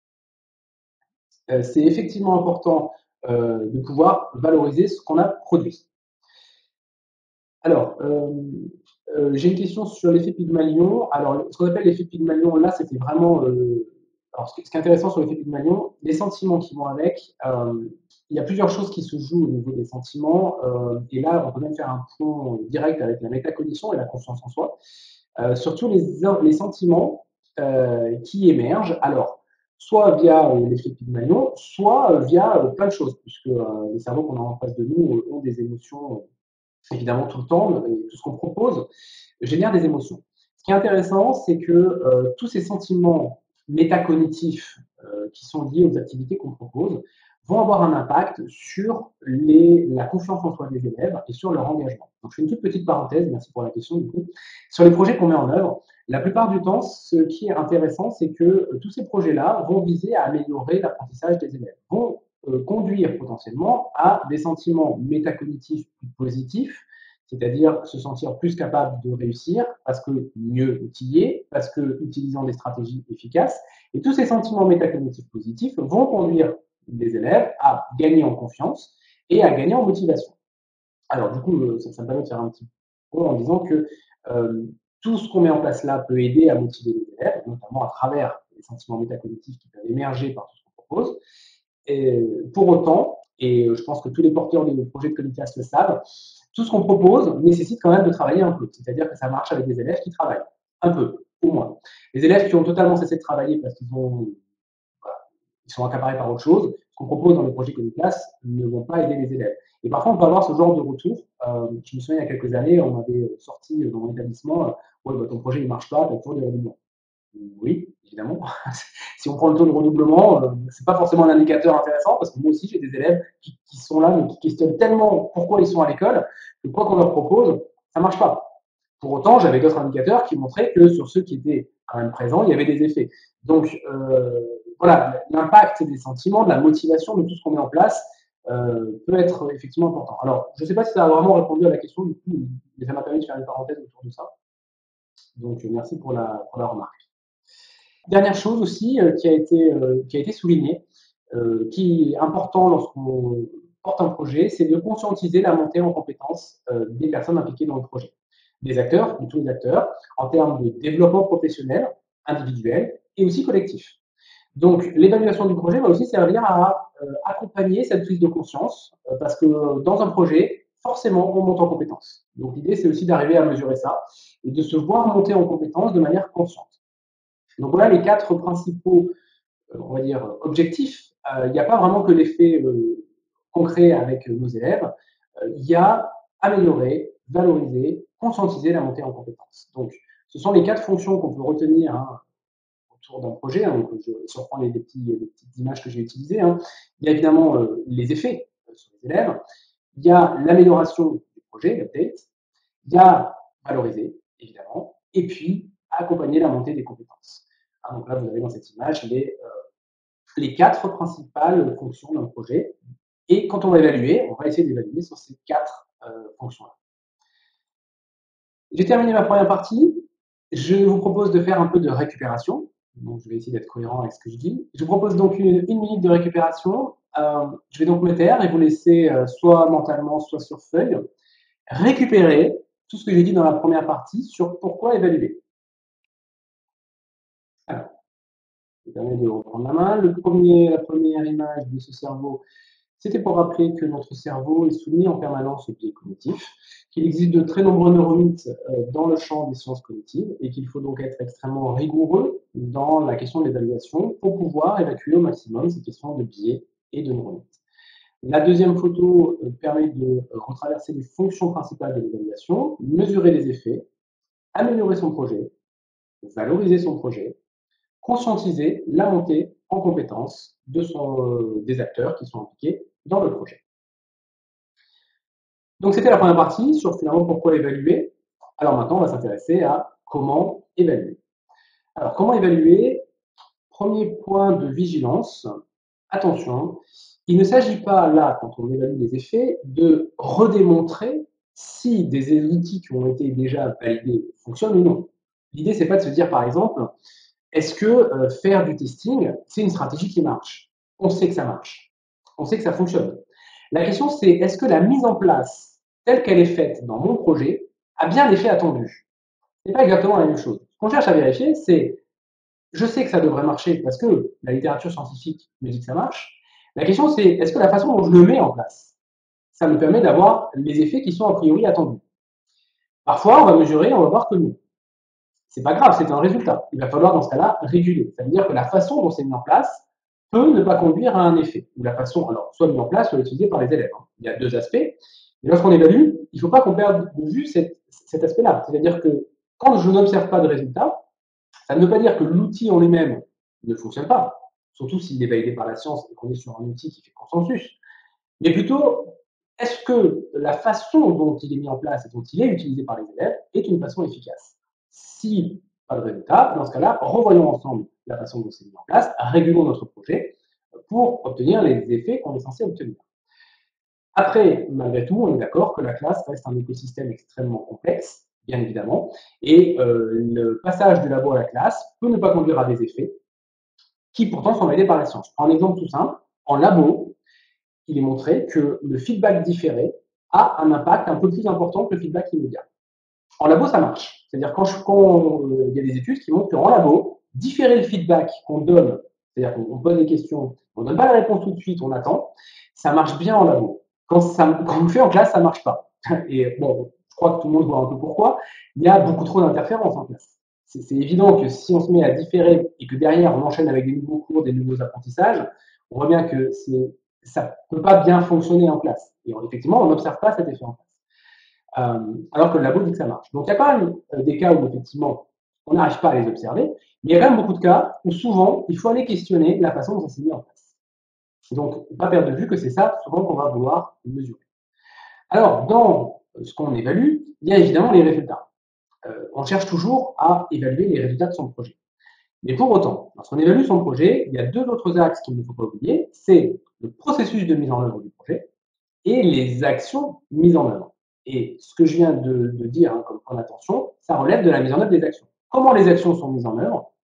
Euh, c'est effectivement important euh, de pouvoir valoriser ce qu'on a produit. Alors, euh, euh, j'ai une question sur l'effet Pygmalion. Alors, ce qu'on appelle l'effet Pygmalion, là, c'était vraiment. Euh, alors, ce qui est intéressant sur l'effet Pygmalion, les sentiments qui vont avec. Euh, il y a plusieurs choses qui se jouent au niveau des sentiments. Euh, et là, on peut même faire un point direct avec la métacognition et la confiance en soi. Euh, surtout les, les sentiments euh, qui émergent. Alors, soit via euh, l'effet Pygmalion, soit euh, via euh, plein de choses, puisque euh, les cerveaux qu'on a en face de nous euh, ont des émotions évidemment tout le temps, et tout ce qu'on propose génère des émotions. Ce qui est intéressant, c'est que euh, tous ces sentiments métacognitifs euh, qui sont liés aux activités qu'on propose vont avoir un impact sur les, la confiance en soi des élèves et sur leur engagement. Donc, je fais une toute petite parenthèse, merci pour la question du coup. Sur les projets qu'on met en œuvre, la plupart du temps, ce qui est intéressant, c'est que euh, tous ces projets-là vont viser à améliorer l'apprentissage des élèves, vont euh, conduire potentiellement à des sentiments métacognitifs plus positifs, c'est-à-dire se sentir plus capable de réussir parce que mieux outillé, parce que utilisant des stratégies efficaces. Et tous ces sentiments métacognitifs positifs vont conduire les élèves à gagner en confiance et à gagner en motivation. Alors du coup, ça, ça me permet de faire un petit point en disant que euh, tout ce qu'on met en place là peut aider à motiver les élèves, notamment à travers les sentiments métacognitifs qui peuvent émerger par tout ce qu'on propose. Et pour autant, et je pense que tous les porteurs de projets de Cognitas le savent, tout ce qu'on propose nécessite quand même de travailler un peu. C'est-à-dire que ça marche avec des élèves qui travaillent un peu, au moins. Les élèves qui ont totalement cessé de travailler parce qu'ils ont, voilà, ils sont accaparés par autre chose, ce qu'on propose dans le projet Cognitas ne vont pas aider les élèves. Et parfois, on peut avoir ce genre de retour. Euh, je me souviens, il y a quelques années, on m'avait sorti dans mon établissement, euh, ouais, bah, ton projet ne marche pas, tu as toujours des redoublements. Oui, évidemment. Si on prend le taux de redoublement, euh, c'est pas forcément un indicateur intéressant parce que moi aussi j'ai des élèves qui, qui sont là mais qui questionnent tellement pourquoi ils sont à l'école que quoi qu'on leur propose, ça marche pas. Pour autant, j'avais d'autres indicateurs qui montraient que sur ceux qui étaient quand même présents, il y avait des effets. Donc euh, voilà, l'impact des sentiments, de la motivation, de tout ce qu'on met en place euh, peut être effectivement important. Alors, je ne sais pas si ça a vraiment répondu à la question, du coup, mais ça m'a permis de faire une parenthèse autour de ça. Donc merci pour la, pour la remarque. Dernière chose aussi euh, qui, a été, euh, qui a été soulignée, euh, qui est important lorsqu'on porte un projet, c'est de conscientiser la montée en compétences euh, des personnes impliquées dans le projet, des acteurs, de tous les acteurs, en termes de développement professionnel, individuel et aussi collectif. Donc, l'évaluation du projet va aussi servir à euh, accompagner cette prise de conscience, euh, parce que dans un projet, forcément, on monte en compétences. Donc, l'idée, c'est aussi d'arriver à mesurer ça et de se voir monter en compétences de manière consciente. Donc, voilà les quatre principaux, euh, on va dire, objectifs. Euh, il n'y a pas vraiment que l'effet euh, concret avec nos élèves. Euh, il y a améliorer, valoriser, conscientiser la montée en compétences. Donc, ce sont les quatre fonctions qu'on peut retenir, hein, autour d'un projet. Hein, donc je, si on reprend les, les, petits, les petites images que j'ai utilisées, hein, il y a évidemment euh, les effets euh, sur les élèves, il y a l'amélioration du projet, l'update, il y a valoriser, évidemment, et puis accompagner la montée des compétences. Hein, donc là, vous avez dans cette image les, euh, les quatre principales fonctions d'un projet. Et quand on va évaluer, on va essayer d'évaluer sur ces quatre euh, fonctions-là. J'ai terminé ma première partie. Je vous propose de faire un peu de récupération. Donc, je vais essayer d'être cohérent avec ce que je dis. Je vous propose donc une, une minute de récupération. Euh, je vais donc me taire et vous laisser euh, soit mentalement, soit sur feuille, récupérer tout ce que j'ai dit dans la première partie sur pourquoi évaluer. Alors, je me permets de reprendre la main. Le premier, la première image de ce cerveau, c'était pour rappeler que notre cerveau est soumis en permanence au biais cognitif, qu'il existe de très nombreux neuromythes dans le champ des sciences cognitives et qu'il faut donc être extrêmement rigoureux dans la question de l'évaluation pour pouvoir évacuer au maximum ces questions de biais et de neuromythes. La deuxième photo permet de retraverser les fonctions principales de l'évaluation, mesurer les effets, améliorer son projet, valoriser son projet, conscientiser la montée en compétences de son, des acteurs qui sont impliqués dans le projet. Donc c'était la première partie sur finalement pourquoi évaluer. Alors maintenant, on va s'intéresser à comment évaluer. Alors comment évaluer? Premier point de vigilance, attention, il ne s'agit pas là, quand on évalue les effets, de redémontrer si des outils qui ont été déjà validés fonctionnent ou non. L'idée, c'est pas de se dire, par exemple, est-ce que euh, faire du testing, c'est une stratégie qui marche? On sait que ça marche. On sait que ça fonctionne. La question, c'est est-ce que la mise en place, telle qu'elle est faite dans mon projet, a bien l'effet attendu? Ce n'est pas exactement la même chose. Ce qu'on cherche à vérifier, c'est je sais que ça devrait marcher parce que la littérature scientifique me dit que ça marche. La question, c'est est-ce que la façon dont je le mets en place, ça me permet d'avoir les effets qui sont a priori attendus? Parfois, on va mesurer, on va voir que non. C'est pas grave, c'est un résultat. Il va falloir dans ce cas-là réguler. Ça veut dire que la façon dont c'est mis en place peut ne pas conduire à un effet. Ou la façon, alors, soit mis en place, soit utilisée par les élèves. Hein. Il y a deux aspects. Et lorsqu'on évalue, il ne faut pas qu'on perde de vue cet, cet aspect-là. C'est-à-dire que quand je n'observe pas de résultat, ça ne veut pas dire que l'outil en lui-même ne fonctionne pas, surtout s'il est validé par la science et qu'on est sur un outil qui fait consensus. Mais plutôt, est-ce que la façon dont il est mis en place et dont il est utilisé par les élèves est une façon efficace? Si pas de résultat, dans ce cas-là, revoyons ensemble la façon dont c'est mis en place, régulons notre projet pour obtenir les effets qu'on est censé obtenir. Après, malgré tout, on est d'accord que la classe reste un écosystème extrêmement complexe, bien évidemment, et euh, le passage du labo à la classe peut ne pas conduire à des effets qui pourtant sont validés par la science. Je prends un exemple tout simple. En labo, il est montré que le feedback différé a un impact un peu plus important que le feedback immédiat. En labo, ça marche. C'est-à-dire quand, je, quand euh, il y a des études qui montrent qu'en labo, différer le feedback qu'on donne, c'est-à-dire qu'on pose des questions, on ne donne pas la réponse tout de suite, on attend, ça marche bien en labo. Quand, ça, quand on le fait en classe, ça ne marche pas. Et bon, je crois que tout le monde voit un peu pourquoi. Il y a beaucoup trop d'interférences en classe. C'est évident que si on se met à différer et que derrière on enchaîne avec des nouveaux cours, des nouveaux apprentissages, on voit bien que ça ne peut pas bien fonctionner en classe. Et on, effectivement, on n'observe pas cet effet en classe. Euh, alors que le labo dit que ça marche. Donc il y a quand même euh, des cas où effectivement on n'arrive pas à les observer, mais il y a quand même beaucoup de cas où souvent il faut aller questionner la façon dont ça s'est mis en place. Et donc, pas perdre de vue que c'est ça souvent qu'on va vouloir mesurer. Alors, dans ce qu'on évalue, il y a évidemment les résultats. Euh, on cherche toujours à évaluer les résultats de son projet. Mais pour autant, lorsqu'on évalue son projet, il y a deux autres axes qu'il ne faut pas oublier, c'est le processus de mise en œuvre du projet et les actions mises en œuvre. Et ce que je viens de, de dire hein, comme point d'attention, ça relève de la mise en œuvre des actions. Comment les actions sont mises en œuvre?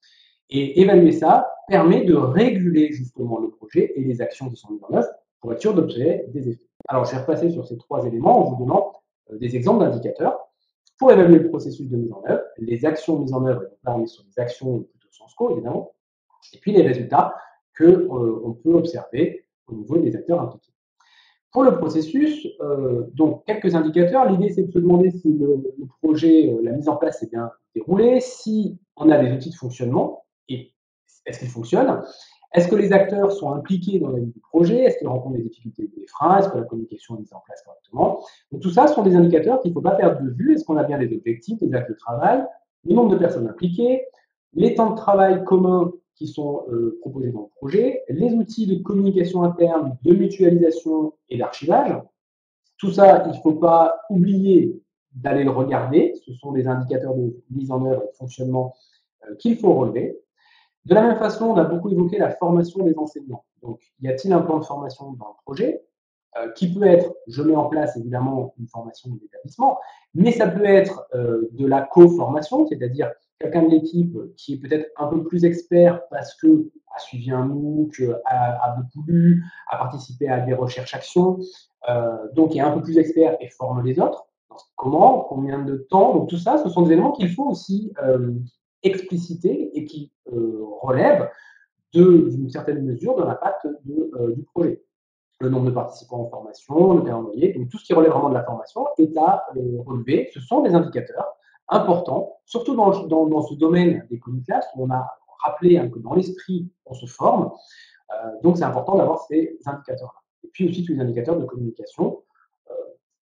Et évaluer ça permet de réguler justement le projet et les actions qui sont mises en œuvre pour être sûr d'obtenir des effets. Alors, je vais repasser sur ces trois éléments en vous donnant des exemples d'indicateurs pour évaluer le processus de mise en œuvre, les actions mises en œuvre, et donc là on est sur les actions plutôt sens co évidemment, et puis les résultats qu'on euh, peut observer au niveau des acteurs impliqués. Pour le processus, euh, donc quelques indicateurs. L'idée, c'est de se demander si le, le projet, euh, la mise en place est bien déroulée, si on a des outils de fonctionnement, et est-ce qu'ils fonctionnent, est-ce que les acteurs sont impliqués dans la vie du projet, est-ce qu'ils rencontrent des difficultés ou des freins, est-ce que la communication est mise en place correctement. Donc tout ça sont des indicateurs qu'il ne faut pas perdre de vue. Est-ce qu'on a bien des objectifs, des actes de travail, le nombre de personnes impliquées, les temps de travail communs qui sont euh, proposés dans le projet, les outils de communication interne, de mutualisation et d'archivage. Tout ça, il ne faut pas oublier d'aller le regarder. Ce sont des indicateurs de mise en œuvre et de fonctionnement euh, qu'il faut relever. De la même façon, on a beaucoup évoqué la formation des enseignants. Donc, y a-t-il un plan de formation dans le projet euh, qui peut être, je mets en place évidemment une formation d'établissement, mais ça peut être euh, de la co-formation, c'est-à-dire quelqu'un de l'équipe qui est peut-être un peu plus expert parce que a suivi un MOOC, a, a beaucoup lu, a participé à des recherches-actions, euh, donc est un peu plus expert et forme les autres. Donc, comment, combien de temps, donc tout ça, ce sont des éléments qu'il faut aussi euh, expliciter et qui euh, relèvent d'une certaine mesure de l'impact euh, du projet. Le nombre de participants en formation, le calendrier, donc tout ce qui relève vraiment de la formation est à euh, relever. Ce sont des indicateurs importants, surtout dans, dans, dans ce domaine des communications où on a rappelé hein, que dans l'esprit, on se forme. Euh, donc, c'est important d'avoir ces indicateurs-là. Et puis aussi tous les indicateurs de communication euh,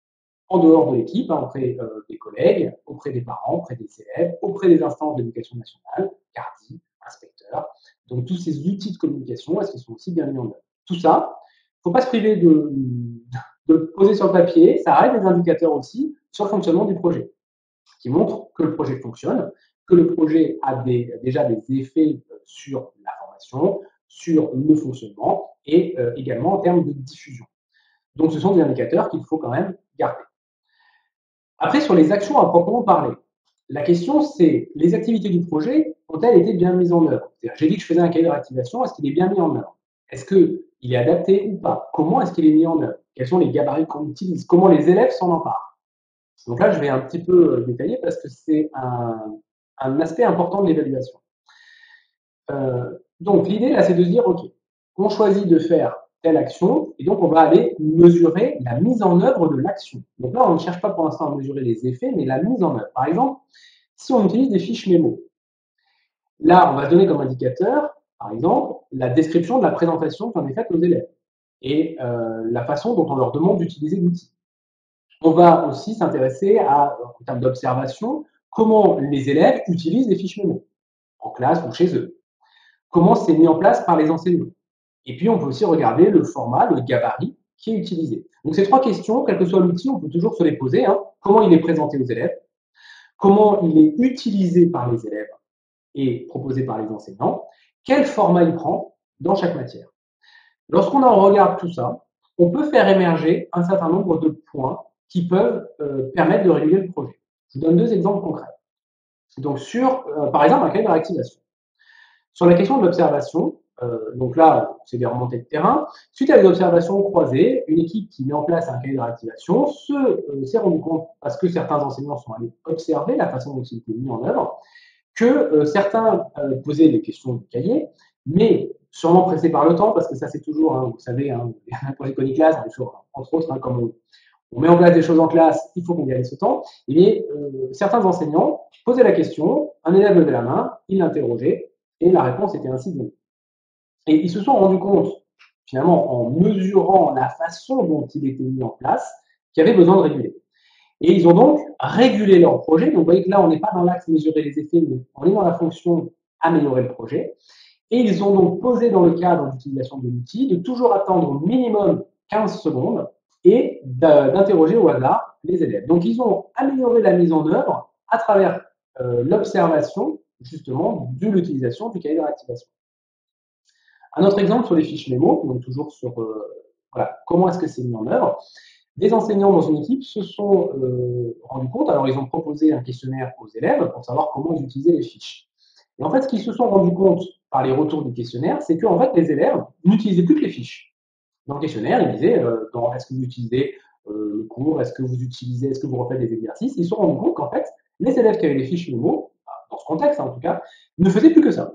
en dehors de l'équipe, hein, auprès euh, des collègues, auprès des parents, auprès des élèves, auprès des instances d'éducation nationale, CARDI, inspecteurs. Donc, tous ces outils de communication, est-ce qu'ils sont aussi bien mis en œuvre? Tout ça, il ne faut pas se priver de, de le poser sur le papier. Ça reste des indicateurs aussi sur le fonctionnement du projet, qui montrent que le projet fonctionne, que le projet a des, déjà des effets sur la formation, sur le fonctionnement et euh, également en termes de diffusion. Donc, ce sont des indicateurs qu'il faut quand même garder. Après, sur les actions à proprement parler, la question c'est, les activités du projet ont-elles été bien mises en œuvre? J'ai dit que je faisais un cahier de réactivation, est-ce qu'il est bien mis en œuvre? Est-ce qu'il est adapté ou pas? Comment est-ce qu'il est mis en œuvre? Quels sont les gabarits qu'on utilise? Comment les élèves s'en emparent? Donc là, je vais un petit peu détailler parce que c'est un, un aspect important de l'évaluation. Euh, donc l'idée là, c'est de se dire, ok, on choisit de faire telle action, et donc on va aller mesurer la mise en œuvre de l'action. Donc là, on ne cherche pas pour l'instant à mesurer les effets, mais la mise en œuvre. Par exemple, si on utilise des fiches mémo, là, on va se donner comme indicateur, par exemple, la description de la présentation qu'on est faite aux élèves et euh, la façon dont on leur demande d'utiliser l'outil. On va aussi s'intéresser à, en termes d'observation, comment les élèves utilisent les fiches mémo, en classe ou chez eux. Comment c'est mis en place par les enseignants. Et puis, on peut aussi regarder le format, le gabarit qui est utilisé. Donc, ces trois questions, quel que soit l'outil, on peut toujours se les poser. Hein. Comment il est présenté aux élèves? Comment il est utilisé par les élèves et proposé par les enseignants? Quel format il prend dans chaque matière? Lorsqu'on en regarde tout ça, on peut faire émerger un certain nombre de points qui peuvent euh, permettre de réguler le projet. Je vous donne deux exemples concrets. Donc, sur, euh, par exemple, un cahier de réactivation. Sur la question de l'observation, euh, donc là, c'est des remontées de terrain. Suite à des observations croisées, une équipe qui met en place un cahier de réactivation se euh, s'est rendu compte, parce que certains enseignants sont allés observer la façon dont il était mis en œuvre, que euh, certains euh, posaient les questions du cahier, mais sûrement pressés par le temps, parce que ça c'est toujours, hein, vous savez, hein, un projet Coniclass, entre autres, hein, comme on, on met en place des choses en classe, il faut qu'on gagne ce temps. Et euh, certains enseignants posaient la question, un élève levait la main, il l'interrogeait, et la réponse était ainsi donnée. Et ils se sont rendus compte, finalement, en mesurant la façon dont il était mis en place, qu'il y avait besoin de réguler. Et ils ont donc régulé leur projet. Donc, vous voyez que là, on n'est pas dans l'axe mesurer les effets, mais on est dans la fonction améliorer le projet. Et ils ont donc posé dans le cadre d'utilisation de l'outil de toujours attendre au minimum quinze secondes et d'interroger au hasard les élèves. Donc, ils ont amélioré la mise en œuvre à travers euh, l'observation, justement, de l'utilisation du cahier de réactivation. Un autre exemple sur les fiches mémo, donc toujours sur euh, voilà, comment est-ce que c'est mis en œuvre. Des enseignants dans une équipe se sont euh, rendus compte, alors ils ont proposé un questionnaire aux élèves pour savoir comment ils utilisaient les fiches. Et en fait, ce qu'ils se sont rendus compte par les retours du questionnaire, c'est qu'en fait, les élèves n'utilisaient plus que les fiches. Dans le questionnaire, ils disaient euh, dans, est-ce que vous utilisez euh, le cours, est-ce que vous utilisez, est-ce que vous refaites des exercices. Ils se sont rendus compte qu'en fait, les élèves qui avaient les fiches mémo, dans ce contexte en tout cas, ne faisaient plus que ça.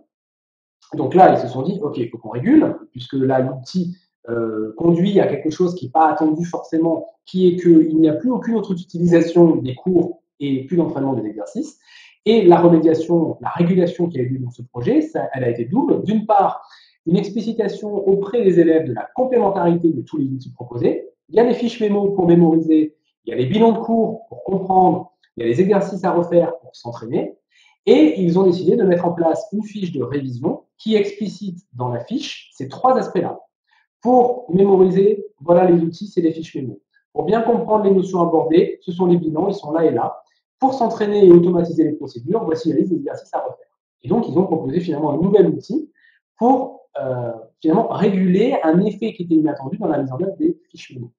Donc là, ils se sont dit, OK, il faut qu'on régule, puisque là, l'outil euh, conduit à quelque chose qui n'est pas attendu forcément, qui est qu'il n'y a plus aucune autre utilisation des cours et plus d'entraînement des exercices. Et la remédiation, la régulation qui a eu lieu dans ce projet, ça, elle a été double. D'une part, une explicitation auprès des élèves de la complémentarité de tous les outils proposés. Il y a les fiches mémo pour mémoriser, il y a les bilans de cours pour comprendre, il y a les exercices à refaire pour s'entraîner. Et ils ont décidé de mettre en place une fiche de révision qui explicite dans la fiche ces trois aspects-là. Pour mémoriser, voilà les outils, c'est les fiches mémo. Pour bien comprendre les notions abordées, ce sont les bilans, ils sont là et là. Pour s'entraîner et automatiser les procédures, voici la liste des exercices à refaire. Et donc, ils ont proposé finalement un nouvel outil pour euh, finalement réguler un effet qui était inattendu dans la mise en œuvre des fiches mémo.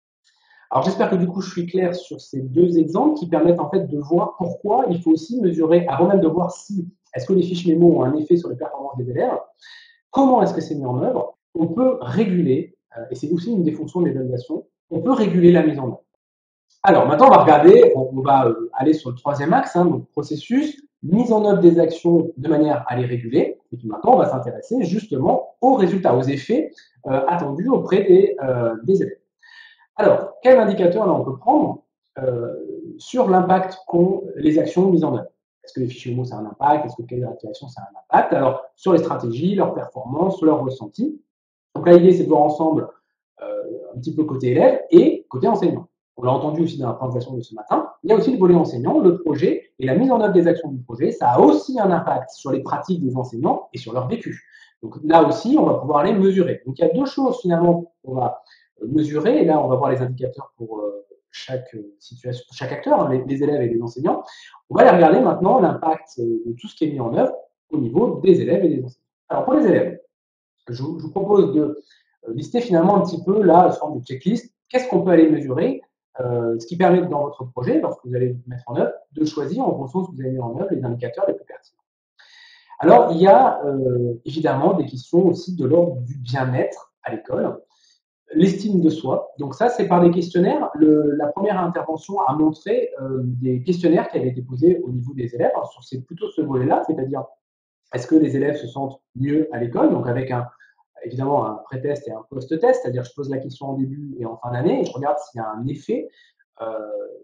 Alors j'espère que du coup je suis clair sur ces deux exemples qui permettent en fait de voir pourquoi il faut aussi mesurer, avant même de voir si est-ce que les fiches mémo ont un effet sur les performances des élèves, comment est-ce que c'est mis en œuvre, on peut réguler, euh, et c'est aussi une des fonctions de l'évaluation, on peut réguler la mise en œuvre. Alors maintenant on va regarder, on, on va euh, aller sur le troisième axe, hein, donc processus, mise en œuvre des actions de manière à les réguler, et puis maintenant on va s'intéresser justement aux résultats, aux effets euh, attendus auprès des, euh, des élèves. Alors, quel indicateur là on peut prendre euh, sur l'impact qu'ont les actions mises en œuvre? Est-ce que les fichiers mémo ça a un impact? Est-ce que quelle activation ça a un impact? Alors, sur les stratégies, leurs performances, leurs ressentis. Donc là, l'idée c'est de voir ensemble euh, un petit peu côté élève et côté enseignant. On l'a entendu aussi dans la présentation de ce matin. Il y a aussi le volet enseignant, le projet et la mise en œuvre des actions du projet. Ça a aussi un impact sur les pratiques des enseignants et sur leur vécu. Donc là aussi, on va pouvoir les mesurer. Donc il y a deux choses finalement qu'on va mesurer. Et là, on va voir les indicateurs pour euh, chaque situation, chaque acteur, les, les élèves et les enseignants. On va aller regarder maintenant l'impact de tout ce qui est mis en œuvre au niveau des élèves et des enseignants. Alors pour les élèves, je, je vous propose de lister finalement un petit peu là, sous forme de checklist, qu'est-ce qu'on peut aller mesurer, euh, ce qui permet dans votre projet, lorsque vous allez mettre en œuvre, de choisir en fonction de ce que vous avez mis en œuvre les indicateurs les plus pertinents. Alors, il y a euh, évidemment des questions aussi de l'ordre du bien-être à l'école, l'estime de soi. Donc ça, c'est par des questionnaires. Le, la première intervention a montré euh, des questionnaires qui avaient été posés au niveau des élèves. Alors, sur c'est plutôt ce volet-là, c'est-à-dire est-ce que les élèves se sentent mieux à l'école, donc avec un, évidemment un pré-test et un post-test, c'est-à-dire je pose la question en début et en fin d'année et je regarde s'il y a un effet euh,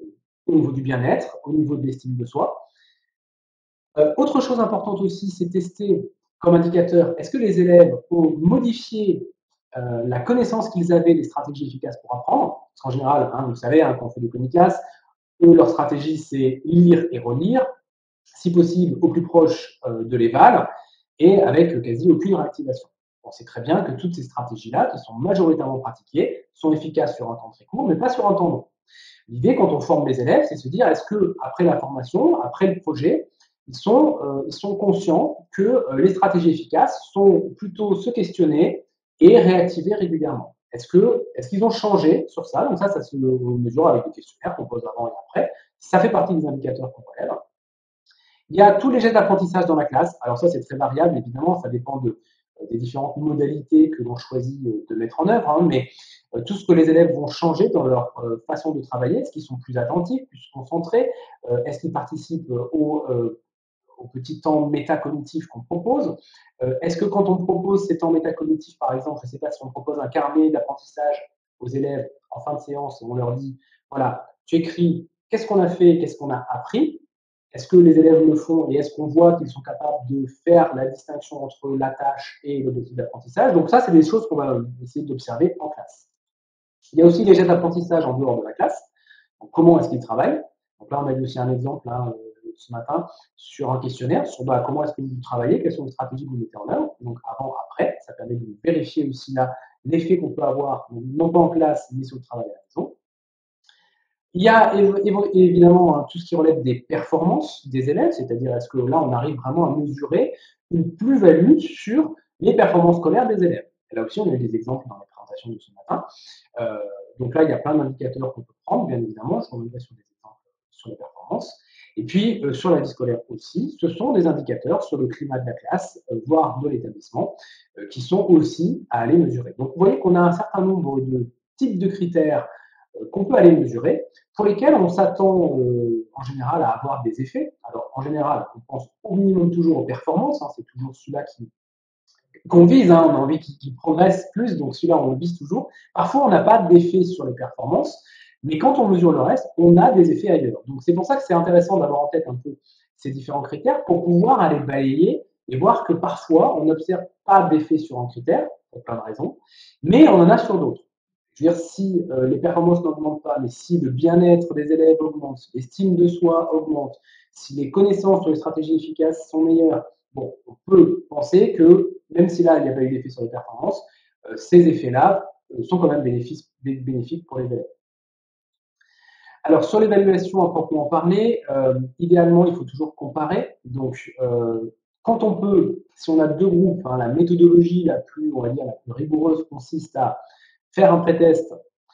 au niveau du bien-être, au niveau de l'estime de soi. Euh, autre chose importante aussi, c'est tester comme indicateur, est-ce que les élèves ont modifié euh, la connaissance qu'ils avaient des stratégies efficaces pour apprendre? Parce qu'en général, hein, vous savez, hein, quand on fait des communications, eux, leur stratégie, c'est lire et relire, si possible au plus proche euh, de l'éval, et avec quasi aucune réactivation. On sait très bien que toutes ces stratégies-là, qui sont majoritairement pratiquées, sont efficaces sur un temps très court, mais pas sur un temps long. L'idée, quand on forme les élèves, c'est de se dire, est-ce que après la formation, après le projet, ils sont, euh, ils sont conscients que euh, les stratégies efficaces sont plutôt se questionner et réactiver régulièrement. Est-ce que, est-ce qu'ils ont changé sur ça? Donc ça, ça se mesure avec des questionnaires qu'on pose avant et après. Ça fait partie des indicateurs qu'on relève. Il y a tous les gestes d'apprentissage dans la classe. Alors ça, c'est très variable, évidemment, ça dépend de, des différentes modalités que l'on choisit de mettre en œuvre, hein, mais euh, tout ce que les élèves vont changer dans leur euh, façon de travailler, est-ce qu'ils sont plus attentifs, plus concentrés, euh, est-ce qu'ils participent au, euh, au petit temps métacognitif qu'on propose, euh, est-ce que quand on propose ces temps métacognitifs, par exemple, je ne sais pas si on propose un carnet d'apprentissage aux élèves en fin de séance, et on leur dit, voilà, tu écris qu'est-ce qu'on a fait, qu'est-ce qu'on a appris, est-ce que les élèves le font et est-ce qu'on voit qu'ils sont capables de faire la distinction entre la tâche et l'objectif d'apprentissage? Donc ça, c'est des choses qu'on va essayer d'observer en classe. Il y a aussi les gestes d'apprentissage en dehors de la classe. Donc, comment est-ce qu'ils travaillent? Donc là, on a eu aussi un exemple hein, ce matin sur un questionnaire sur bah, comment est-ce que vous travaillez, quelles sont les stratégies que vous mettez en œuvre. Donc avant, après, ça permet de vérifier aussi là l'effet qu'on peut avoir, non pas en classe, mais sur le travail à la maison. Il y a évidemment tout ce qui relève des performances des élèves, c'est-à-dire est-ce que là, on arrive vraiment à mesurer une plus-value sur les performances scolaires des élèves. Et là aussi, on a eu des exemples dans la présentation de ce matin. Euh, donc là, il y a plein d'indicateurs qu'on peut prendre, bien évidemment, je reviendrai sur des exemples sur les performances. Et puis, euh, sur la vie scolaire aussi, ce sont des indicateurs sur le climat de la classe, euh, voire de l'établissement, euh, qui sont aussi à aller mesurer. Donc, vous voyez qu'on a un certain nombre de types de critères euh, qu'on peut aller mesurer, pour lesquels on s'attend euh, en général à avoir des effets. Alors, en général, on pense au minimum toujours aux performances, hein, c'est toujours celui-là qui qu'on vise, hein, on a envie qu'il qu'il progresse plus, donc celui-là on le vise toujours. Parfois on n'a pas d'effet sur les performances, mais quand on mesure le reste, on a des effets ailleurs. Donc c'est pour ça que c'est intéressant d'avoir en tête un peu ces différents critères pour pouvoir aller balayer et voir que parfois on n'observe pas d'effet sur un critère, pour plein de raisons, mais on en a sur d'autres. Je veux dire, si euh, les performances n'augmentent pas, mais si le bien-être des élèves augmente, si l'estime de soi augmente, si les connaissances sur les stratégies efficaces sont meilleures, bon, on peut penser que, même si là, il n'y a pas eu d'effet sur les performances, euh, ces effets-là euh, sont quand même bénéfiques pour les élèves. Alors, sur l'évaluation à proprement parler, euh, idéalement, il faut toujours comparer. Donc, euh, quand on peut, si on a deux groupes, hein, la méthodologie la plus, on va dire, la plus rigoureuse consiste à faire un pré-test,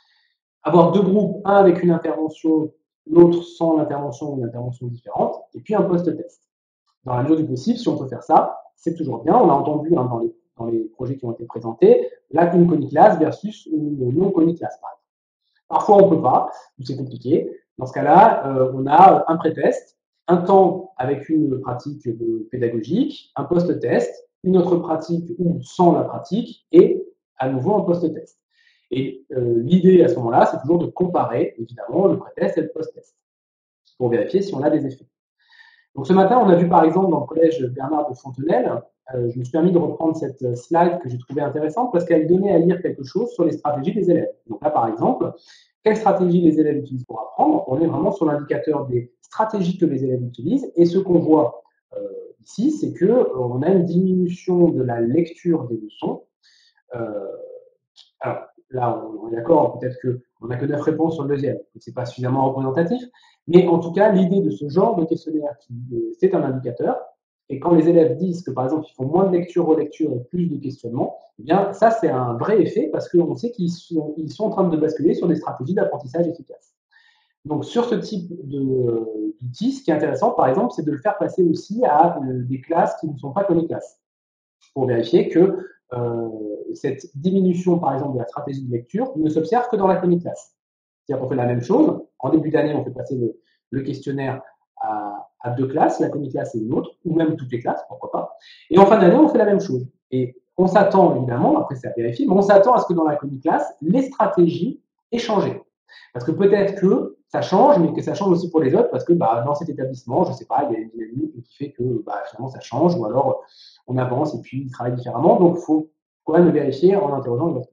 avoir deux groupes, un avec une intervention, l'autre sans l'intervention ou une intervention différente, et puis un post-test. Dans la mesure du possible, si on peut faire ça, c'est toujours bien. On a entendu hein, dans, les, dans les projets qui ont été présentés, la une coniclasse versus une non coniclasse, par exemple. Parfois, on ne peut pas, ou c'est compliqué. Dans ce cas-là, euh, on a un pré-test, un temps avec une pratique pédagogique, un post-test, une autre pratique ou sans la pratique, et à nouveau un post-test. Et euh, l'idée à ce moment-là, c'est toujours de comparer, évidemment, le pré-test et le post-test, pour vérifier si on a des effets. Donc ce matin, on a vu par exemple dans le collège Bernard de Fontenelle, euh, je me suis permis de reprendre cette slide que j'ai trouvée intéressante parce qu'elle donnait à lire quelque chose sur les stratégies des élèves. Donc là, par exemple, quelles stratégies les élèves utilisent pour apprendre? On est vraiment sur l'indicateur des stratégies que les élèves utilisent. Et ce qu'on voit euh, ici, c'est qu'on a une diminution de la lecture des leçons. Euh, alors là, on est d'accord, peut-être qu'on n'a que neuf réponses sur le deuxième, donc ce n'est pas suffisamment représentatif. Mais en tout cas, l'idée de ce genre de questionnaire, c'est un indicateur. Et quand les élèves disent que, par exemple, ils font moins de lecture, relecture et plus de questionnement, eh bien, ça, c'est un vrai effet parce qu'on sait qu'ils sont, ils sont en train de basculer sur des stratégies d'apprentissage efficaces. Donc, sur ce type d'outils, ce qui est intéressant, par exemple, c'est de le faire passer aussi à euh, des classes qui ne sont pas coniclasses pour vérifier que euh, cette diminution, par exemple, de la stratégie de lecture ne s'observe que dans la coniclasse. C'est-à-dire qu'on fait la même chose. En début d'année, on fait passer le, le questionnaire à, à deux classes, la coniclasse et une autre, ou même toutes les classes, pourquoi pas. Et en fin d'année, on fait la même chose. Et on s'attend, évidemment, après c'est à vérifier, mais on s'attend à ce que dans la coniclasse, les stratégies aient changé. Parce que peut-être que ça change, mais que ça change aussi pour les autres, parce que bah, dans cet établissement, je ne sais pas, il y a une dynamique qui fait que bah, finalement ça change, ou alors on avance et puis ils travaillent différemment. Donc il faut quand même le vérifier en interrogeant les autres.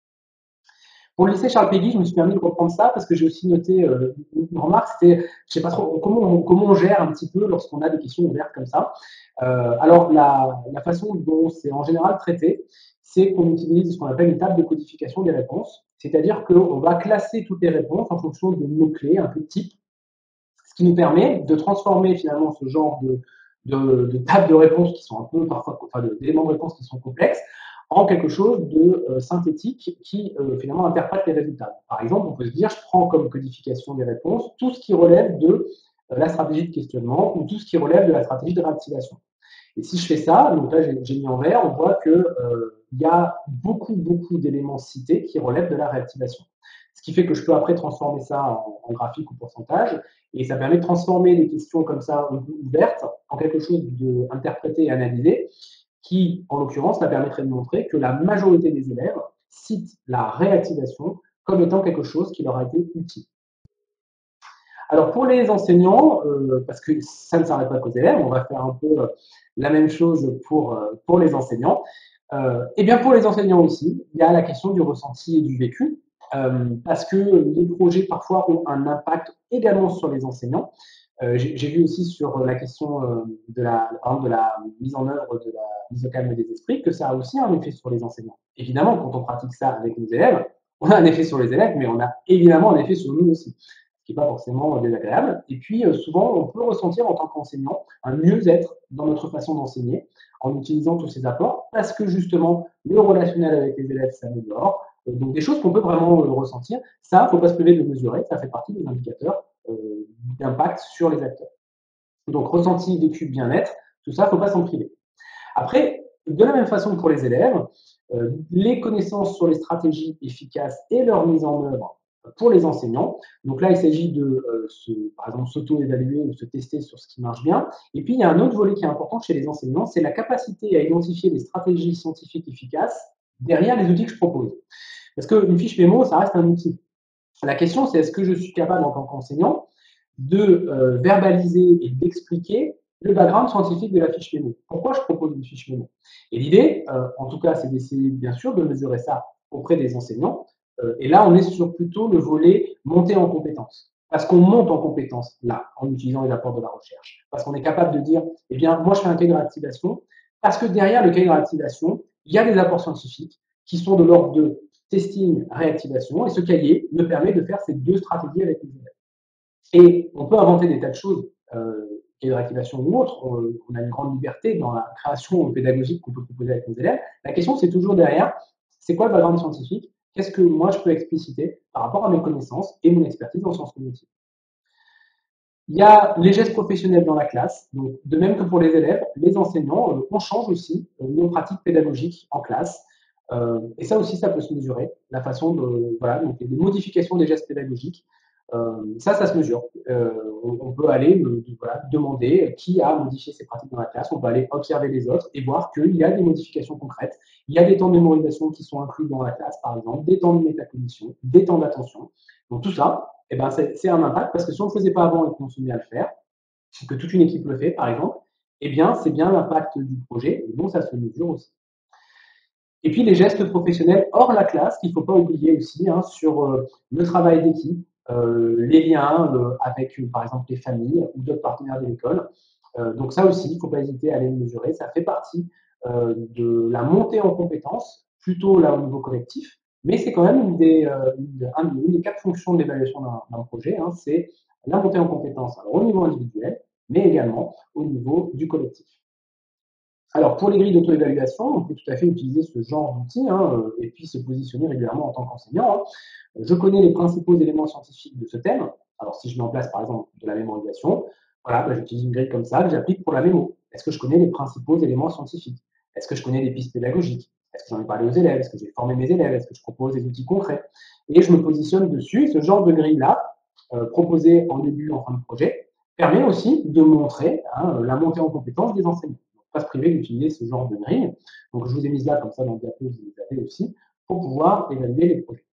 Pour le lycée Charles Péguy, je me suis permis de reprendre ça parce que j'ai aussi noté euh, une remarque, c'était, je sais pas trop, comment on, comment on gère un petit peu lorsqu'on a des questions ouvertes comme ça. Euh, alors, la, la façon dont c'est en général traité, c'est qu'on utilise ce qu'on appelle une table de codification des réponses, c'est-à-dire qu'on va classer toutes les réponses en fonction des mots-clés, un peu type, ce qui nous permet de transformer finalement ce genre de, de, de tables de réponses qui sont un peu parfois, enfin d'éléments de réponse qui sont complexes, en quelque chose de euh, synthétique qui euh, finalement interprète les résultats. Par exemple, on peut se dire, je prends comme codification des réponses tout ce qui relève de euh, la stratégie de questionnement ou tout ce qui relève de la stratégie de réactivation. Et si je fais ça, donc là j'ai mis en vert, on voit qu'il euh, y a beaucoup, beaucoup d'éléments cités qui relèvent de la réactivation. Ce qui fait que je peux après transformer ça en, en graphique ou pourcentage, et ça permet de transformer les questions comme ça ouvertes en quelque chose d'interprété et analysé, qui, en l'occurrence, ça permettrait de montrer que la majorité des élèves citent la réactivation comme étant quelque chose qui leur a été utile. Alors pour les enseignants, euh, parce que ça ne s'arrête pas qu'aux élèves, on va faire un peu euh, la même chose pour, euh, pour les enseignants. Euh, et bien pour les enseignants aussi, il y a la question du ressenti et du vécu, euh, parce que les projets parfois ont un impact également sur les enseignants. Euh, J'ai vu aussi sur la question euh, de, la, par exemple, de la mise en œuvre de la mise au calme des esprits que ça a aussi un effet sur les enseignants. Évidemment, quand on pratique ça avec nos élèves, on a un effet sur les élèves, mais on a évidemment un effet sur nous aussi, ce qui n'est pas forcément désagréable. Et puis, euh, souvent, on peut ressentir en tant qu'enseignant un mieux-être dans notre façon d'enseigner en utilisant tous ces apports, parce que justement, le relationnel avec les élèves s'améliore. Donc, des choses qu'on peut vraiment euh, ressentir. Ça, il ne faut pas se priver de le mesurer, ça fait partie des indicateurs euh, d'impact sur les acteurs. Donc, ressenti, vécu, bien-être, tout ça, il ne faut pas s'en priver. Après, de la même façon que pour les élèves, euh, les connaissances sur les stratégies efficaces et leur mise en œuvre pour les enseignants. Donc là, il s'agit de, euh, se, par exemple, s'auto-évaluer ou se tester sur ce qui marche bien. Et puis, il y a un autre volet qui est important chez les enseignants, c'est la capacité à identifier des stratégies scientifiques efficaces derrière les outils que je propose. Parce qu'une fiche mémo, ça reste un outil. La question, c'est est-ce que je suis capable, en tant qu'enseignant, de euh, verbaliser et d'expliquer le background scientifique de la fiche mémo. Pourquoi je propose une fiche mémo? Et l'idée, euh, en tout cas, c'est d'essayer, bien sûr, de mesurer ça auprès des enseignants. Euh, et là, on est sur plutôt le volet montée en compétences. Parce qu'on monte en compétences, là, en utilisant les apports de la recherche. Parce qu'on est capable de dire, eh bien, moi, je fais un cahier de réactivation, parce que derrière le cahier de réactivation, il y a des apports scientifiques qui sont de l'ordre de testing, réactivation, et ce cahier me permet de faire ces deux stratégies avec les élèves. Et on peut inventer des tas de choses, euh, cahier de réactivation ou autre. On, on a une grande liberté dans la création pédagogique qu'on peut proposer avec nos élèves. La question, c'est toujours derrière, c'est quoi le background scientifique? Qu'est-ce que moi, je peux expliciter par rapport à mes connaissances et mon expertise en sciences cognitives? Il y a les gestes professionnels dans la classe. Donc, de même que pour les élèves, les enseignants, euh, on change aussi euh, nos pratiques pédagogiques en classe. Euh, et ça aussi, ça peut se mesurer. La façon de, voilà, donc des modifications des gestes pédagogiques. Euh, ça, ça se mesure. Euh, on, on peut aller euh, voilà, demander qui a modifié ces pratiques dans la classe. On peut aller observer les autres et voir qu'il y a des modifications concrètes. Il y a des temps de mémorisation qui sont inclus dans la classe, par exemple, des temps de métacognition, des temps d'attention. Donc tout ça, eh ben, c'est un impact parce que si on ne le faisait pas avant et qu'on se met à le faire, que toute une équipe le fait, par exemple, eh bien, c'est bien l'impact du projet et donc ça se mesure aussi. Et puis les gestes professionnels hors la classe qu'il ne faut pas oublier aussi hein, sur euh, le travail d'équipe, euh, les liens euh, avec euh, par exemple les familles ou d'autres partenaires de l'école. Euh, donc ça aussi, il ne faut pas hésiter à aller le mesurer. Ça fait partie euh, de la montée en compétences, plutôt là au niveau collectif, mais c'est quand même une des, euh, une, une des quatre fonctions de l'évaluation d'un projet, hein, c'est la montée en compétences alors, au niveau individuel, mais également au niveau du collectif. Alors, pour les grilles d'auto-évaluation, on peut tout à fait utiliser ce genre d'outils hein, et puis se positionner régulièrement en tant qu'enseignant. Hein. Je connais les principaux éléments scientifiques de ce thème. Alors, si je mets en place, par exemple, de la mémorisation, voilà, bah, j'utilise une grille comme ça que j'applique pour la mémo. Est-ce que je connais les principaux éléments scientifiques? Est-ce que je connais les pistes pédagogiques? Est-ce que j'en ai parlé aux élèves? Est-ce que j'ai formé mes élèves? Est-ce que je propose des outils concrets? Et je me positionne dessus. Et ce genre de grille-là, euh, proposé en début, en fin de projet, permet aussi de montrer hein, la montée en compétences des enseignants. Pas se priver d'utiliser ce genre de grille. Donc, je vous ai mis là, comme ça, dans le diapo, vous les avez aussi, pour pouvoir évaluer les projets.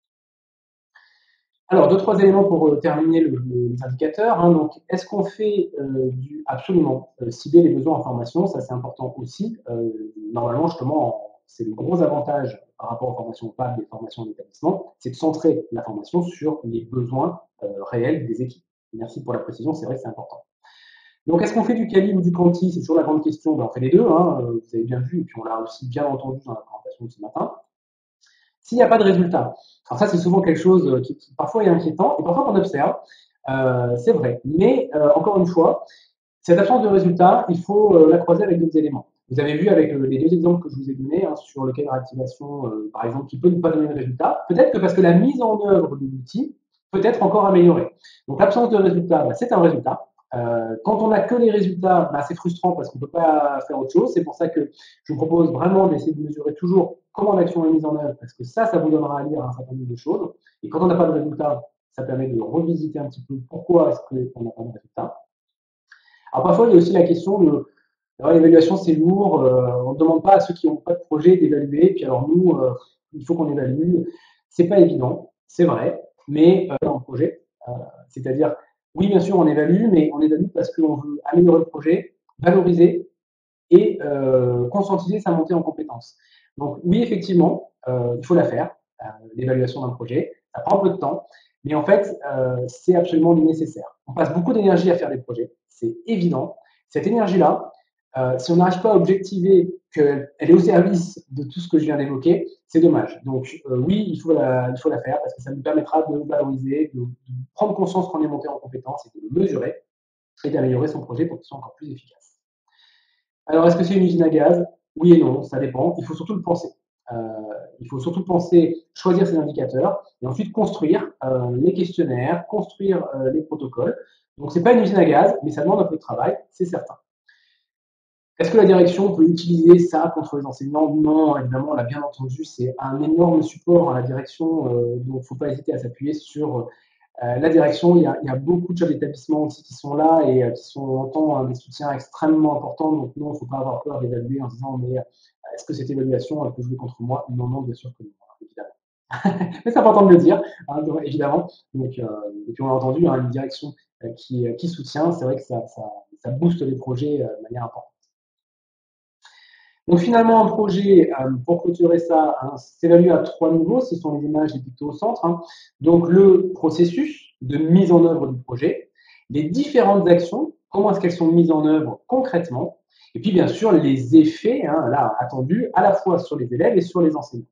Alors, deux, trois éléments pour euh, terminer le, le, les indicateurs. Hein. Donc, est-ce qu'on fait euh, du absolument euh, cibler les besoins en formation? Ça, c'est important aussi. Euh, normalement, justement, c'est le gros avantage par rapport aux formations P A B, des formations d'établissement, c'est de centrer la formation sur les besoins euh, réels des équipes. Merci pour la précision, c'est vrai que c'est important. Donc, est-ce qu'on fait du quali ou du quanti? C'est toujours la grande question. Ben, on fait les deux, hein, vous avez bien vu, et puis on l'a aussi bien entendu dans la présentation de ce matin. S'il n'y a pas de résultat, alors ça, c'est souvent quelque chose qui, qui parfois est inquiétant, et parfois on observe, euh, c'est vrai. Mais, euh, encore une fois, cette absence de résultat, il faut euh, la croiser avec d'autres éléments. Vous avez vu avec euh, les deux exemples que je vous ai donnés hein, sur le cas de réactivation, euh, par exemple, qui peut ne pas donner de résultat. Peut-être que parce que la mise en œuvre de l'outil peut être encore améliorée. Donc, l'absence de résultat, bah, c'est un résultat. Euh, quand on n'a que les résultats, bah, c'est frustrant parce qu'on ne peut pas faire autre chose. C'est pour ça que je vous propose vraiment d'essayer de mesurer toujours comment l'action est mise en œuvre, parce que ça, ça vous donnera à lire un certain nombre de choses. Et quand on n'a pas de résultat, ça permet de revisiter un petit peu pourquoi est-ce qu'on n'a pas de résultat. Alors parfois, il y a aussi la question de l'évaluation, c'est lourd, euh, on ne demande pas à ceux qui n'ont pas de projet d'évaluer, puis alors nous, euh, il faut qu'on évalue. C'est pas évident, c'est vrai, mais euh, un projet, euh, c'est-à-dire, oui, bien sûr, on évalue, mais on évalue parce qu'on veut améliorer le projet, valoriser et euh, conscientiser sa montée en compétences. Donc oui, effectivement, euh, il faut la faire, euh, l'évaluation d'un projet, ça prend un peu de temps, mais en fait, euh, c'est absolument nécessaire. On passe beaucoup d'énergie à faire des projets, c'est évident. Cette énergie-là, euh, si on n'arrive pas à objectiver qu'elle est au service de tout ce que je viens d'évoquer, c'est dommage. Donc euh, oui, il faut, la, il faut la faire parce que ça nous permettra de valoriser, de, de prendre conscience qu'on est monté en compétences et de le mesurer et d'améliorer son projet pour qu'il soit encore plus efficace. Alors, est-ce que c'est une usine à gaz? Oui et non, ça dépend. Il faut surtout le penser. Euh, il faut surtout penser, choisir ces indicateurs et ensuite construire euh, les questionnaires, construire euh, les protocoles. Donc, c'est pas une usine à gaz, mais ça demande un peu de travail, c'est certain. Est-ce que la direction peut utiliser ça contre les enseignants? Non, évidemment, on l'a bien entendu, c'est un énorme support à la direction, euh, donc il ne faut pas hésiter à s'appuyer sur euh, la direction. Il y, a, il y, a, beaucoup de chefs d'établissement aussi qui sont là et euh, qui sont longtemps hein, des soutiens extrêmement importants. Donc non, il ne faut pas avoir peur d'évaluer en disant mais euh, est-ce que cette évaluation peut jouer contre moi? Non, non, bien sûr que non, évidemment. Mais c'est important de le dire, hein, donc, évidemment. Donc, euh, et puis on a entendu hein, une direction euh, qui, qui soutient, c'est vrai que ça, ça, ça booste les projets euh, de manière importante. Donc finalement, un projet, euh, pour clôturer ça, hein, s'évalue à trois niveaux, ce sont les images et plutôt au centre. Hein. Donc le processus de mise en œuvre du projet, les différentes actions, comment est-ce qu'elles sont mises en œuvre concrètement, et puis bien sûr les effets hein, là, attendus à la fois sur les élèves et sur les enseignants.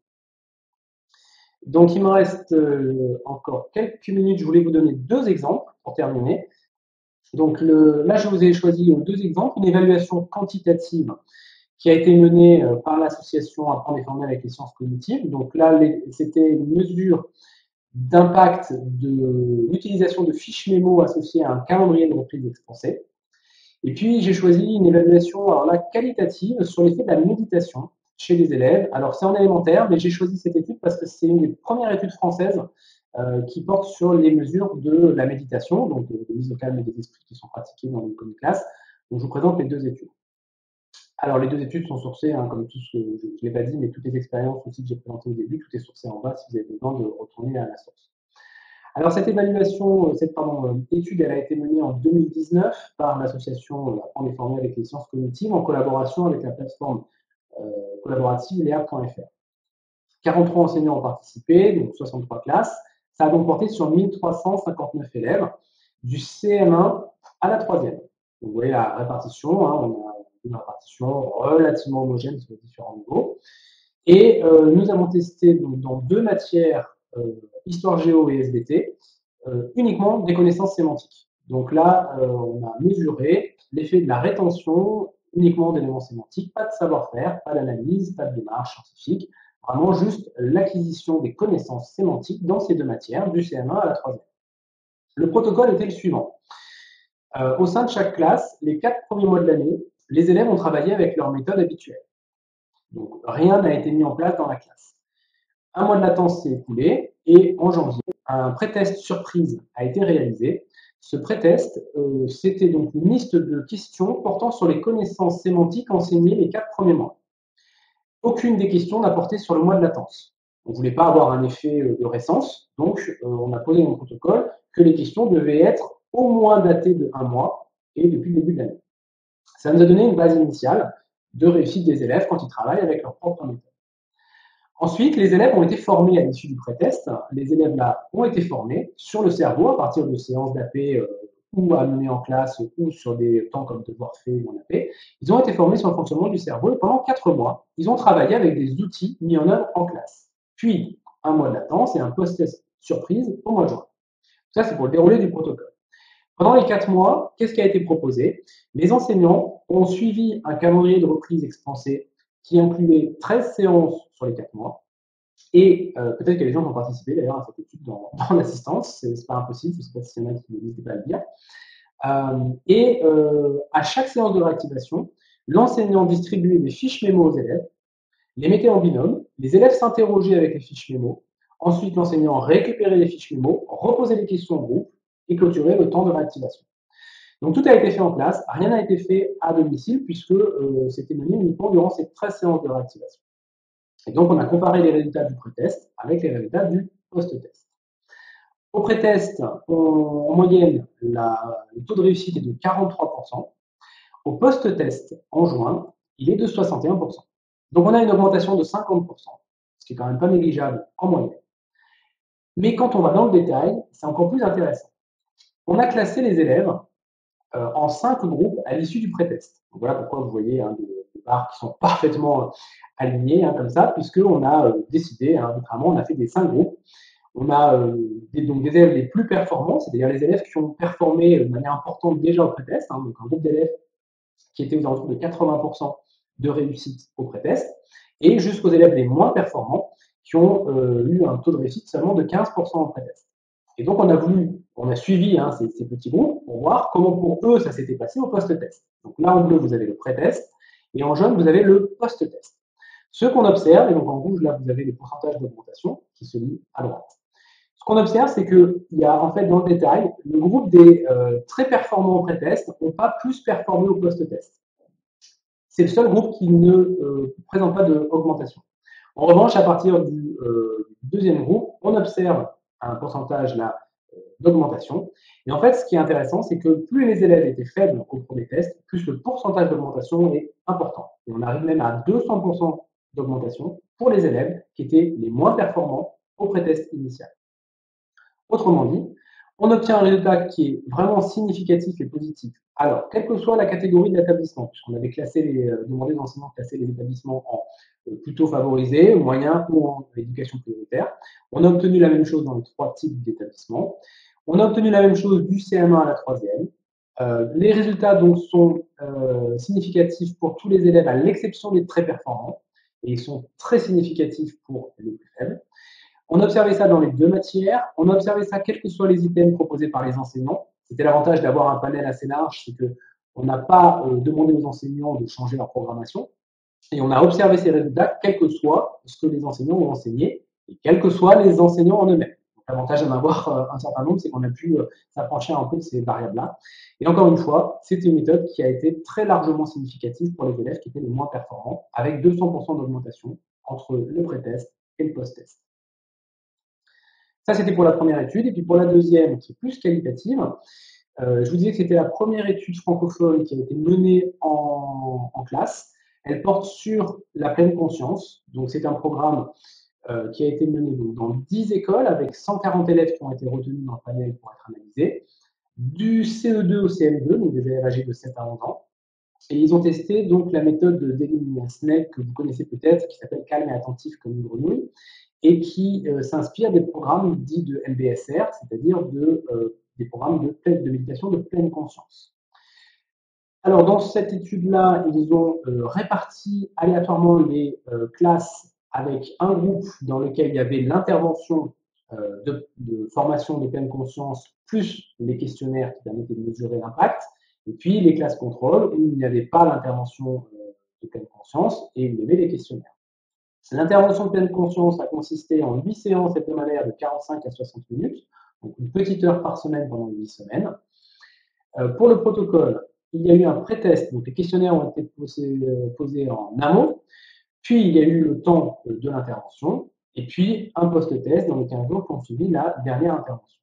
Donc il me reste euh, encore quelques minutes, je voulais vous donner deux exemples pour terminer. Donc le, là, je vous ai choisi deux exemples, une évaluation quantitative qui a été menée par l'association Apprendre et former avec les sciences cognitives. Donc là, c'était une mesure d'impact de l'utilisation de fiches mémo associées à un calendrier de reprise expansé. Et puis, j'ai choisi une évaluation alors là, qualitative sur l'effet de la méditation chez les élèves. Alors, c'est en élémentaire, mais j'ai choisi cette étude parce que c'est une des premières études françaises euh, qui porte sur les mesures de la méditation, donc de mise au calme et des esprits qui sont pratiquées dans les communes classes. Donc, je vous présente les deux études. Alors, les deux études sont sourcées, hein, comme tout ce que je ne l'ai pas dit, mais toutes les expériences aussi que j'ai présentées au début, tout est sourcé en bas si vous avez besoin de retourner à la source. Alors, cette évaluation, cette pardon, étude, elle a été menée en deux mille dix-neuf par l'association Apprendre et former avec les sciences cognitives en collaboration avec la plateforme euh, collaborative Léa point F R. quarante-trois enseignants ont participé, donc soixante-trois classes. Ça a donc porté sur mille trois cent cinquante-neuf élèves du C M un à la troisième. Donc, vous voyez la répartition, hein, on a une répartition relativement homogène sur les différents niveaux. Et euh, nous avons testé donc, dans deux matières, euh, histoire géo et S V T, euh, uniquement des connaissances sémantiques. Donc là, euh, on a mesuré l'effet de la rétention uniquement d'éléments sémantiques, pas de savoir-faire, pas d'analyse, pas de démarche scientifique, vraiment juste l'acquisition des connaissances sémantiques dans ces deux matières, du C M un à la troisième. Le protocole était le suivant. Euh, au sein de chaque classe, les quatre premiers mois de l'année, les élèves ont travaillé avec leur méthode habituelle. Donc, rien n'a été mis en place dans la classe. Un mois de latence s'est écoulé et en janvier, un pré-test surprise a été réalisé. Ce pré-test, euh, c'était donc une liste de questions portant sur les connaissances sémantiques enseignées les quatre premiers mois. Aucune des questions n'a porté sur le mois de latence. On ne voulait pas avoir un effet de récence, donc euh, on a posé dans le protocole que les questions devaient être au moins datées de un mois et depuis le début de l'année. Ça nous a donné une base initiale de réussite des élèves quand ils travaillent avec leur propre méthode. Ensuite, les élèves ont été formés à l'issue du pré-test. Les élèves là ont été formés sur le cerveau à partir de séances d'A P euh, ou à mener en classe ou sur des temps comme devoir fait ou en A P. Ils ont été formés sur le fonctionnement du cerveau et pendant quatre mois, ils ont travaillé avec des outils mis en œuvre en classe. Puis, un mois de latence et un post-test surprise au mois de juin. Ça, c'est pour le déroulé du protocole. Pendant les quatre mois, qu'est-ce qui a été proposé? Les enseignants ont suivi un calendrier de reprise expansé qui incluait treize séances sur les quatre mois. Et euh, peut-être que les gens vont participer d'ailleurs à cette étude dans, dans l'assistance, c'est, c'est pas impossible, je ne sais pas s'il y en a qui n'hésitent pas à le dire. Euh, et euh, à chaque séance de réactivation, l'enseignant distribuait des fiches mémo aux élèves, les mettait en binôme, les élèves s'interrogeaient avec les fiches mémo, ensuite l'enseignant récupérait les fiches mémo, reposait les questions en groupe et clôturait le temps de réactivation. Donc tout a été fait en classe, rien n'a été fait à domicile puisque euh, c'était mené uniquement durant ces treize séances de réactivation. Et donc on a comparé les résultats du pré-test avec les résultats du post-test. Au pré-test, on, en moyenne, la, le taux de réussite est de quarante-trois pour cent. Au post-test, en juin, il est de soixante et un pour cent. Donc on a une augmentation de cinquante pour cent, ce qui est quand même pas négligeable en moyenne. Mais quand on va dans le détail, c'est encore plus intéressant. On a classé les élèves euh, en cinq groupes à l'issue du pré-test. Donc voilà pourquoi vous voyez hein, des, des barres qui sont parfaitement alignées hein, comme ça, puisqu'on a euh, décidé, hein, notamment, on a fait des cinq groupes. On a euh, des, donc des élèves les plus performants, c'est-à-dire les élèves qui ont performé de manière importante déjà au pré-test, hein, donc un groupe d'élèves qui était aux alentours de quatre-vingts pour cent de réussite au pré-test, et jusqu'aux élèves les moins performants qui ont euh, eu un taux de réussite seulement de quinze pour cent en pré-test. Et donc, on a voulu, on a suivi hein, ces, ces petits groupes pour voir comment pour eux ça s'était passé au post-test. Donc là, en bleu, vous avez le pré-test, et en jaune, vous avez le post-test. Ce qu'on observe, et donc en rouge, là, vous avez les pourcentages d'augmentation qui se lient à droite. Ce qu'on observe, c'est qu'il y a en fait dans le détail, le groupe des euh, très performants au pré-test n'ont pas plus performé au post-test. C'est le seul groupe qui ne euh, présente pas d'augmentation. En revanche, à partir du euh, deuxième groupe, on observe un pourcentage là d'augmentation. Et en fait, ce qui est intéressant, c'est que plus les élèves étaient faibles au premier test, plus le pourcentage d'augmentation est important. Et on arrive même à deux cents pour cent d'augmentation pour les élèves qui étaient les moins performants au pré-test initial. Autrement dit, on obtient un résultat qui est vraiment significatif et positif. Alors, quelle que soit la catégorie de l'établissement, puisqu'on avait classé les, euh, demandé aux enseignants de classer les établissements en euh, plutôt favorisés, moyens ou en éducation prioritaire, on a obtenu la même chose dans les trois types d'établissements. On a obtenu la même chose du C M un à la troisième. Euh, les résultats donc sont euh, significatifs pour tous les élèves à l'exception des très performants et ils sont très significatifs pour les plus faibles. On a observé ça dans les deux matières. On a observé ça quels que soient les items proposés par les enseignants. C'était l'avantage d'avoir un panel assez large, c'est qu'on n'a pas euh, demandé aux enseignants de changer leur programmation. Et on a observé ces résultats quel que soit ce que les enseignants ont enseigné et quels que soient les enseignants en eux-mêmes. L'avantage d'en avoir euh, un certain nombre, c'est qu'on a pu euh, s'affranchir un peu de ces variables-là. Et encore une fois, c'était une méthode qui a été très largement significative pour les élèves qui étaient les moins performants, avec deux cents pour cent d'augmentation entre le pré-test et le post-test. Ça, c'était pour la première étude. Et puis pour la deuxième, qui est plus qualitative, euh, je vous disais que c'était la première étude francophone qui a été menée en, en classe. Elle porte sur la pleine conscience. Donc c'est un programme euh, qui a été mené donc, dans dix écoles avec cent quarante élèves qui ont été retenus dans le panel pour être analysés, du C E deux au C M deux, donc des élèves âgés de sept à onze ans. Et ils ont testé donc la méthode d'Eline Snell que vous connaissez peut-être, qui s'appelle Calme et attentif comme une grenouille, et qui euh, s'inspire des programmes dits de M B S R, c'est-à-dire de, euh, des programmes de, pleine, de méditation de pleine conscience. Alors, dans cette étude-là, ils ont euh, réparti aléatoirement les euh, classes avec un groupe dans lequel il y avait l'intervention euh, de, de formation de pleine conscience, plus les questionnaires qui permettaient de mesurer l'impact, et puis les classes contrôle où il n'y avait pas l'intervention euh, de pleine conscience et il y avait les questionnaires. L'intervention de pleine conscience a consisté en huit séances hebdomadaires de quarante-cinq à soixante minutes, donc une petite heure par semaine pendant huit semaines. Euh, pour le protocole, il y a eu un pré-test, donc les questionnaires ont été posés, euh, posés en amont, puis il y a eu le temps euh, de l'intervention, et puis un post-test dans les quinze jours qui ont suivi la dernière intervention.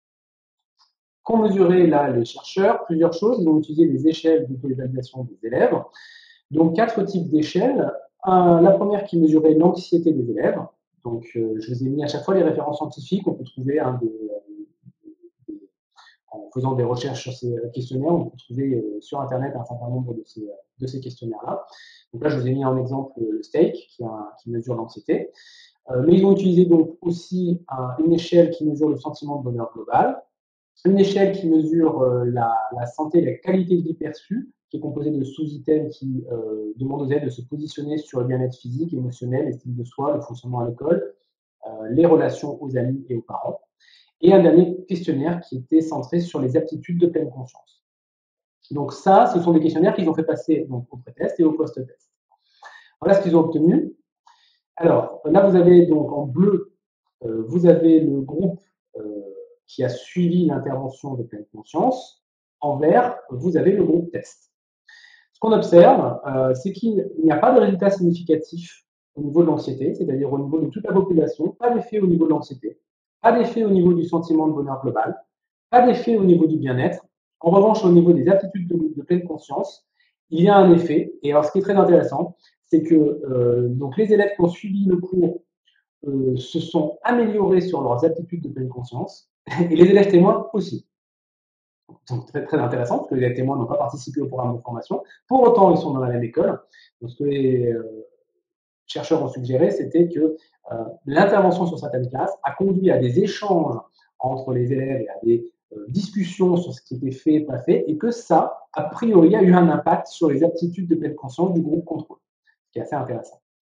Qu'ont mesuré là les chercheurs? Plusieurs choses. Ils ont utilisé les échelles d'auto-évaluation des élèves. Donc quatre types d'échelles. Un, la première qui mesurait l'anxiété des élèves. Donc euh, je vous ai mis à chaque fois les références scientifiques. On peut trouver un des, des, en faisant des recherches sur ces questionnaires, on peut trouver euh, sur Internet un certain nombre de ces, de ces questionnaires-là. Donc là, je vous ai mis en exemple le STAKE qui, a, qui mesure l'anxiété. Euh, mais ils ont utilisé donc aussi un, une échelle qui mesure le sentiment de bonheur global, une échelle qui mesure euh, la, la santé et la qualité de vie perçue, qui est composée de sous-items qui euh, demandent aux élèves de se positionner sur le bien-être physique, émotionnel, l'estime de soi, le fonctionnement à l'école, euh, les relations aux amis et aux parents. Et un dernier questionnaire qui était centré sur les aptitudes de pleine conscience. Donc ça, ce sont des questionnaires qu'ils ont fait passer donc, au pré-test et au post-test. Voilà ce qu'ils ont obtenu. Alors là, vous avez donc en bleu, euh, vous avez le groupe euh, qui a suivi l'intervention de pleine conscience. En vert, vous avez le groupe test. Ce qu'on observe, euh, c'est qu'il n'y a pas de résultat significatif au niveau de l'anxiété, c'est-à-dire au niveau de toute la population, pas d'effet au niveau de l'anxiété, pas d'effet au niveau du sentiment de bonheur global, pas d'effet au niveau du bien-être. En revanche, au niveau des aptitudes de, de pleine conscience, il y a un effet. Et alors, ce qui est très intéressant, c'est que euh, donc les élèves qui ont suivi le cours euh, se sont améliorés sur leurs aptitudes de pleine conscience, et les élèves témoins aussi. Donc, très, très intéressant, parce que les élèves témoins n'ont pas participé au programme de formation. Pour autant, ils sont dans la même école. Donc, ce que les euh, chercheurs ont suggéré, c'était que euh, l'intervention sur certaines classes a conduit à des échanges entre les élèves et à des euh, discussions sur ce qui était fait et pas fait, et que ça, a priori, a eu un impact sur les aptitudes de pleine conscience du groupe contrôle, ce qui est assez intéressant.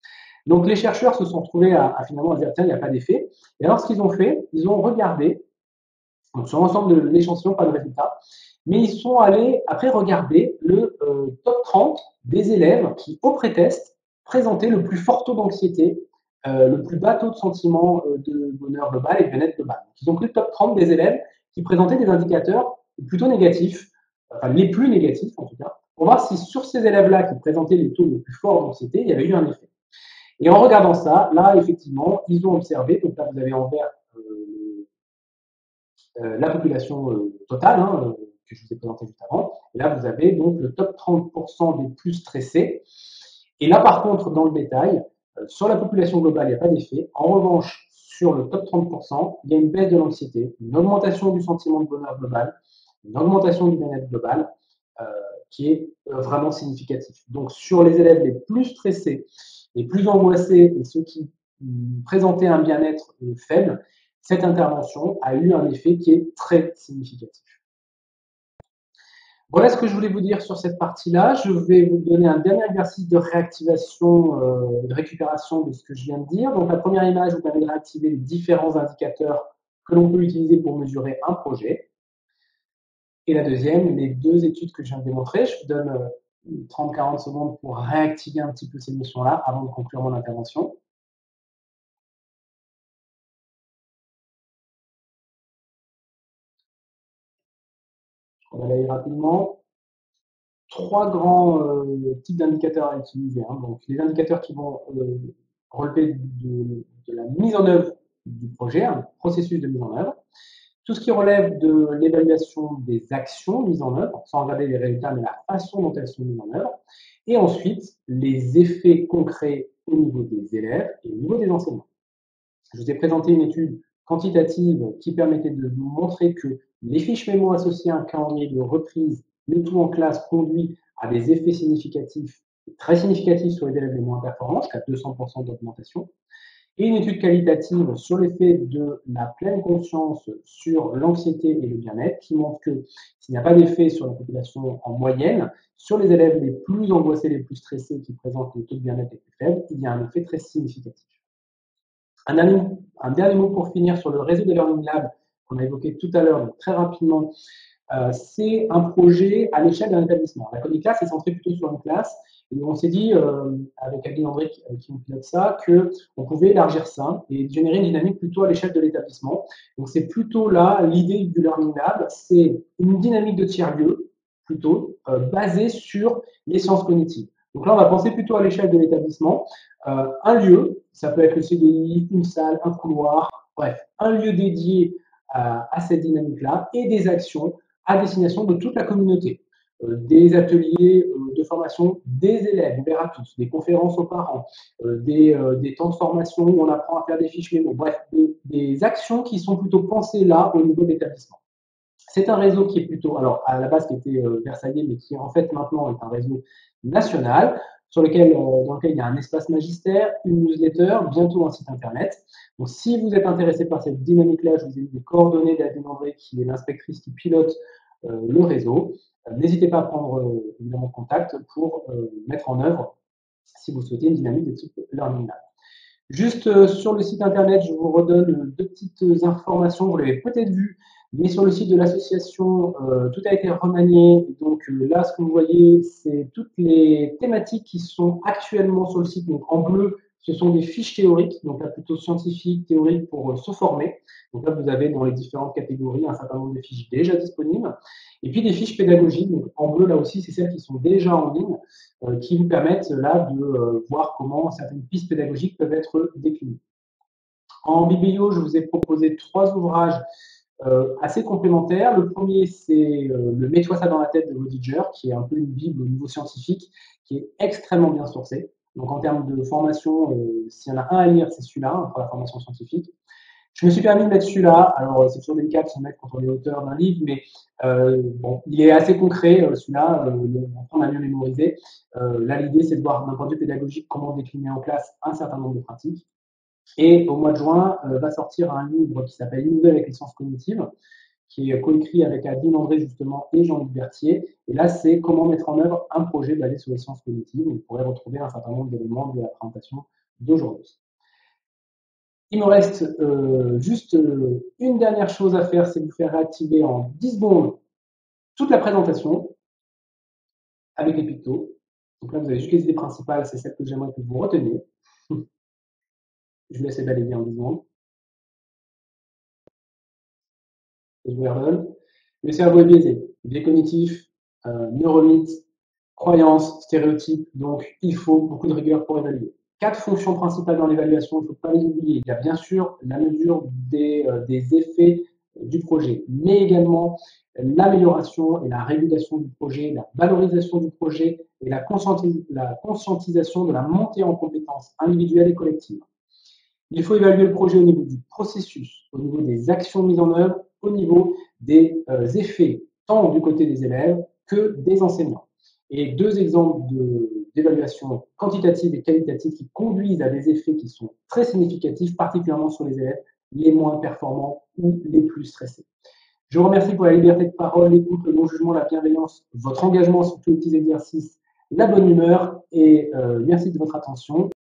Donc les chercheurs se sont retrouvés à, à finalement dire tiens, il n'y a pas d'effet. Et alors ce qu'ils ont fait, ils ont regardé donc, sur l'ensemble de l'échantillon, pas de résultat, mais ils sont allés après regarder le euh, top trente des élèves qui, au pré-test, présentaient le plus fort taux d'anxiété, euh, le plus bas taux de sentiment euh, de bonheur global et de bien-être global. Donc, ils ont pris le top trente des élèves qui présentaient des indicateurs plutôt négatifs, enfin les plus négatifs en tout cas, pour voir si sur ces élèves-là qui présentaient les taux les plus forts d'anxiété, il y avait eu un effet. Et en regardant ça, là, effectivement, ils ont observé, donc là, vous avez en vert euh, euh, la population euh, totale, hein, euh, que je vous ai présenté juste avant. Et là, vous avez donc le top trente pour cent des plus stressés. Et là, par contre, dans le détail, euh, sur la population globale, il n'y a pas d'effet. En revanche, sur le top trente pour cent, il y a une baisse de l'anxiété, une augmentation du sentiment de bonheur global, une augmentation du bien-être global, euh, qui est euh, vraiment significatif. Donc, sur les élèves les plus stressés, les plus angoissés et ceux qui mm, présentaient un bien-être euh, faible, cette intervention a eu un effet qui est très significatif. Voilà ce que je voulais vous dire sur cette partie-là. Je vais vous donner un dernier exercice de réactivation, euh, de récupération de ce que je viens de dire. Donc, la première image vous permet de réactiver les différents indicateurs que l'on peut utiliser pour mesurer un projet. Et la deuxième, les deux études que je viens de démontrer. Je vous donne euh, trente à quarante secondes pour réactiver un petit peu ces notions-là avant de conclure mon intervention. On va aller rapidement. Trois grands euh, types d'indicateurs à utiliser. Hein. Donc, les indicateurs qui vont euh, relever de, de, la mise en œuvre du projet, un processus de mise en œuvre. Tout ce qui relève de l'évaluation des actions mises en œuvre, sans regarder les résultats, mais la façon dont elles sont mises en œuvre. Et ensuite, les effets concrets au niveau des élèves et au niveau des enseignants. Je vous ai présenté une étude quantitative qui permettait de vous montrer que les fiches mémo associées à un calendrier de reprise, le tout en classe, conduit à des effets significatifs, très significatifs sur les élèves les moins performants, jusqu'à deux cents pour cent d'augmentation. Et une étude qualitative sur l'effet de la pleine conscience sur l'anxiété et le bien-être, qui montre que s'il n'y a pas d'effet sur la population en moyenne, sur les élèves les plus angoissés, les plus stressés, qui présentent le taux de bien-être les plus faibles, il y a un effet très significatif. Un dernier, un dernier mot pour finir sur le réseau des Learning Labs qu'on a évoqué tout à l'heure, très rapidement. Euh, c'est un projet à l'échelle d'un établissement. La Codiclass est centrée plutôt sur une classe. Et on s'est dit, euh, avec Adeline André qui, qui on pilote ça, qu'on pouvait élargir ça et générer une dynamique plutôt à l'échelle de l'établissement. Donc c'est plutôt là l'idée du Learning Lab, c'est une dynamique de tiers-lieu, plutôt, euh, basée sur les sciences cognitives. Donc là, on va penser plutôt à l'échelle de l'établissement. Euh, un lieu, ça peut être le C D I, une salle, un couloir, bref, un lieu dédié à, à cette dynamique-là et des actions à destination de toute la communauté. Euh, des ateliers euh, de formation des élèves ouverts à tous, des conférences aux parents, euh, des, euh, des temps de formation où on apprend à faire des fiches mémo, bref, des, des actions qui sont plutôt pensées là au niveau de l'établissement. C'est un réseau qui est plutôt, alors à la base qui était euh, versaillais, mais qui en fait maintenant est un réseau national, sur lequel, euh, dans lequel il y a un espace magistère, une newsletter, bientôt un site internet. Donc si vous êtes intéressé par cette dynamique-là, je vous ai mis les coordonnées d'Adeline André, qui est l'inspectrice qui pilote euh, le réseau. Euh, N'hésitez pas à prendre euh, évidemment contact pour euh, mettre en œuvre, si vous souhaitez, une dynamique de type Learning Lab. Juste euh, sur le site internet, je vous redonne euh, deux petites informations, vous l'avez peut-être vu, mais sur le site de l'association, euh, tout a été remanié. Donc euh, là, ce que vous voyez, c'est toutes les thématiques qui sont actuellement sur le site. Donc en bleu, ce sont des fiches théoriques, donc là plutôt scientifiques, théoriques pour euh, se former. Donc là, vous avez dans les différentes catégories un certain nombre de fiches déjà disponibles. Et puis des fiches pédagogiques, donc en bleu là aussi, c'est celles qui sont déjà en ligne, euh, qui vous permettent là de euh, voir comment certaines pistes pédagogiques peuvent être déclinées. En biblio, je vous ai proposé trois ouvrages euh, assez complémentaires. Le premier, c'est euh, le Mets-toi ça dans la tête de Rodiger, qui est un peu une bible au niveau scientifique, qui est extrêmement bien sourcée. Donc en termes de formation, euh, s'il y en a un à lire, c'est celui-là, hein, pour la formation scientifique. Je me suis permis de mettre celui-là. Alors, c'est toujours délicat de se mettre quand on est auteur d'un livre, mais euh, bon, il est assez concret, euh, celui-là. Euh, on a mieux mémorisé. Euh, là, l'idée, c'est de voir d'un point de vue pédagogique comment décliner en classe un certain nombre de pratiques. Et au mois de juin, euh, va sortir un livre qui s'appelle Une nouvelle avec les sciences cognitives, qui est coécrit avec Adeline André, justement, et Jean-Luc Berthier. Et là, c'est comment mettre en œuvre un projet basé sur les sciences cognitives. Vous pourrez retrouver un certain nombre d'éléments de la présentation d'aujourd'hui. Il me reste euh, juste euh, une dernière chose à faire, c'est de vous faire réactiver en dix secondes toute la présentation avec les pictos. Donc là, vous avez juste les idées principales, c'est celles que j'aimerais que vous reteniez. Je vous laisse balayer en dix secondes. Et je vous les redonne. Le cerveau est biaisé. Biais cognitif, euh, neuromythes, croyances, stéréotypes. Donc, il faut beaucoup de rigueur pour évaluer. Quatre fonctions principales dans l'évaluation, il ne faut pas les oublier. Il y a bien sûr la mesure des, euh, des effets du projet, mais également l'amélioration et la régulation du projet, la valorisation du projet et la, conscientis la conscientisation de la montée en compétences individuelles et collectives. Il faut évaluer le projet au niveau du processus, au niveau des actions mises en œuvre, au niveau des euh, effets, tant du côté des élèves que des enseignants. Et deux exemples d'évaluation quantitative et qualitative qui conduisent à des effets qui sont très significatifs, particulièrement sur les élèves les moins performants ou les plus stressés. Je vous remercie pour la liberté de parole, l'écoute, le non-jugement, la bienveillance, votre engagement sur tous les petits exercices, la bonne humeur et euh, merci de votre attention.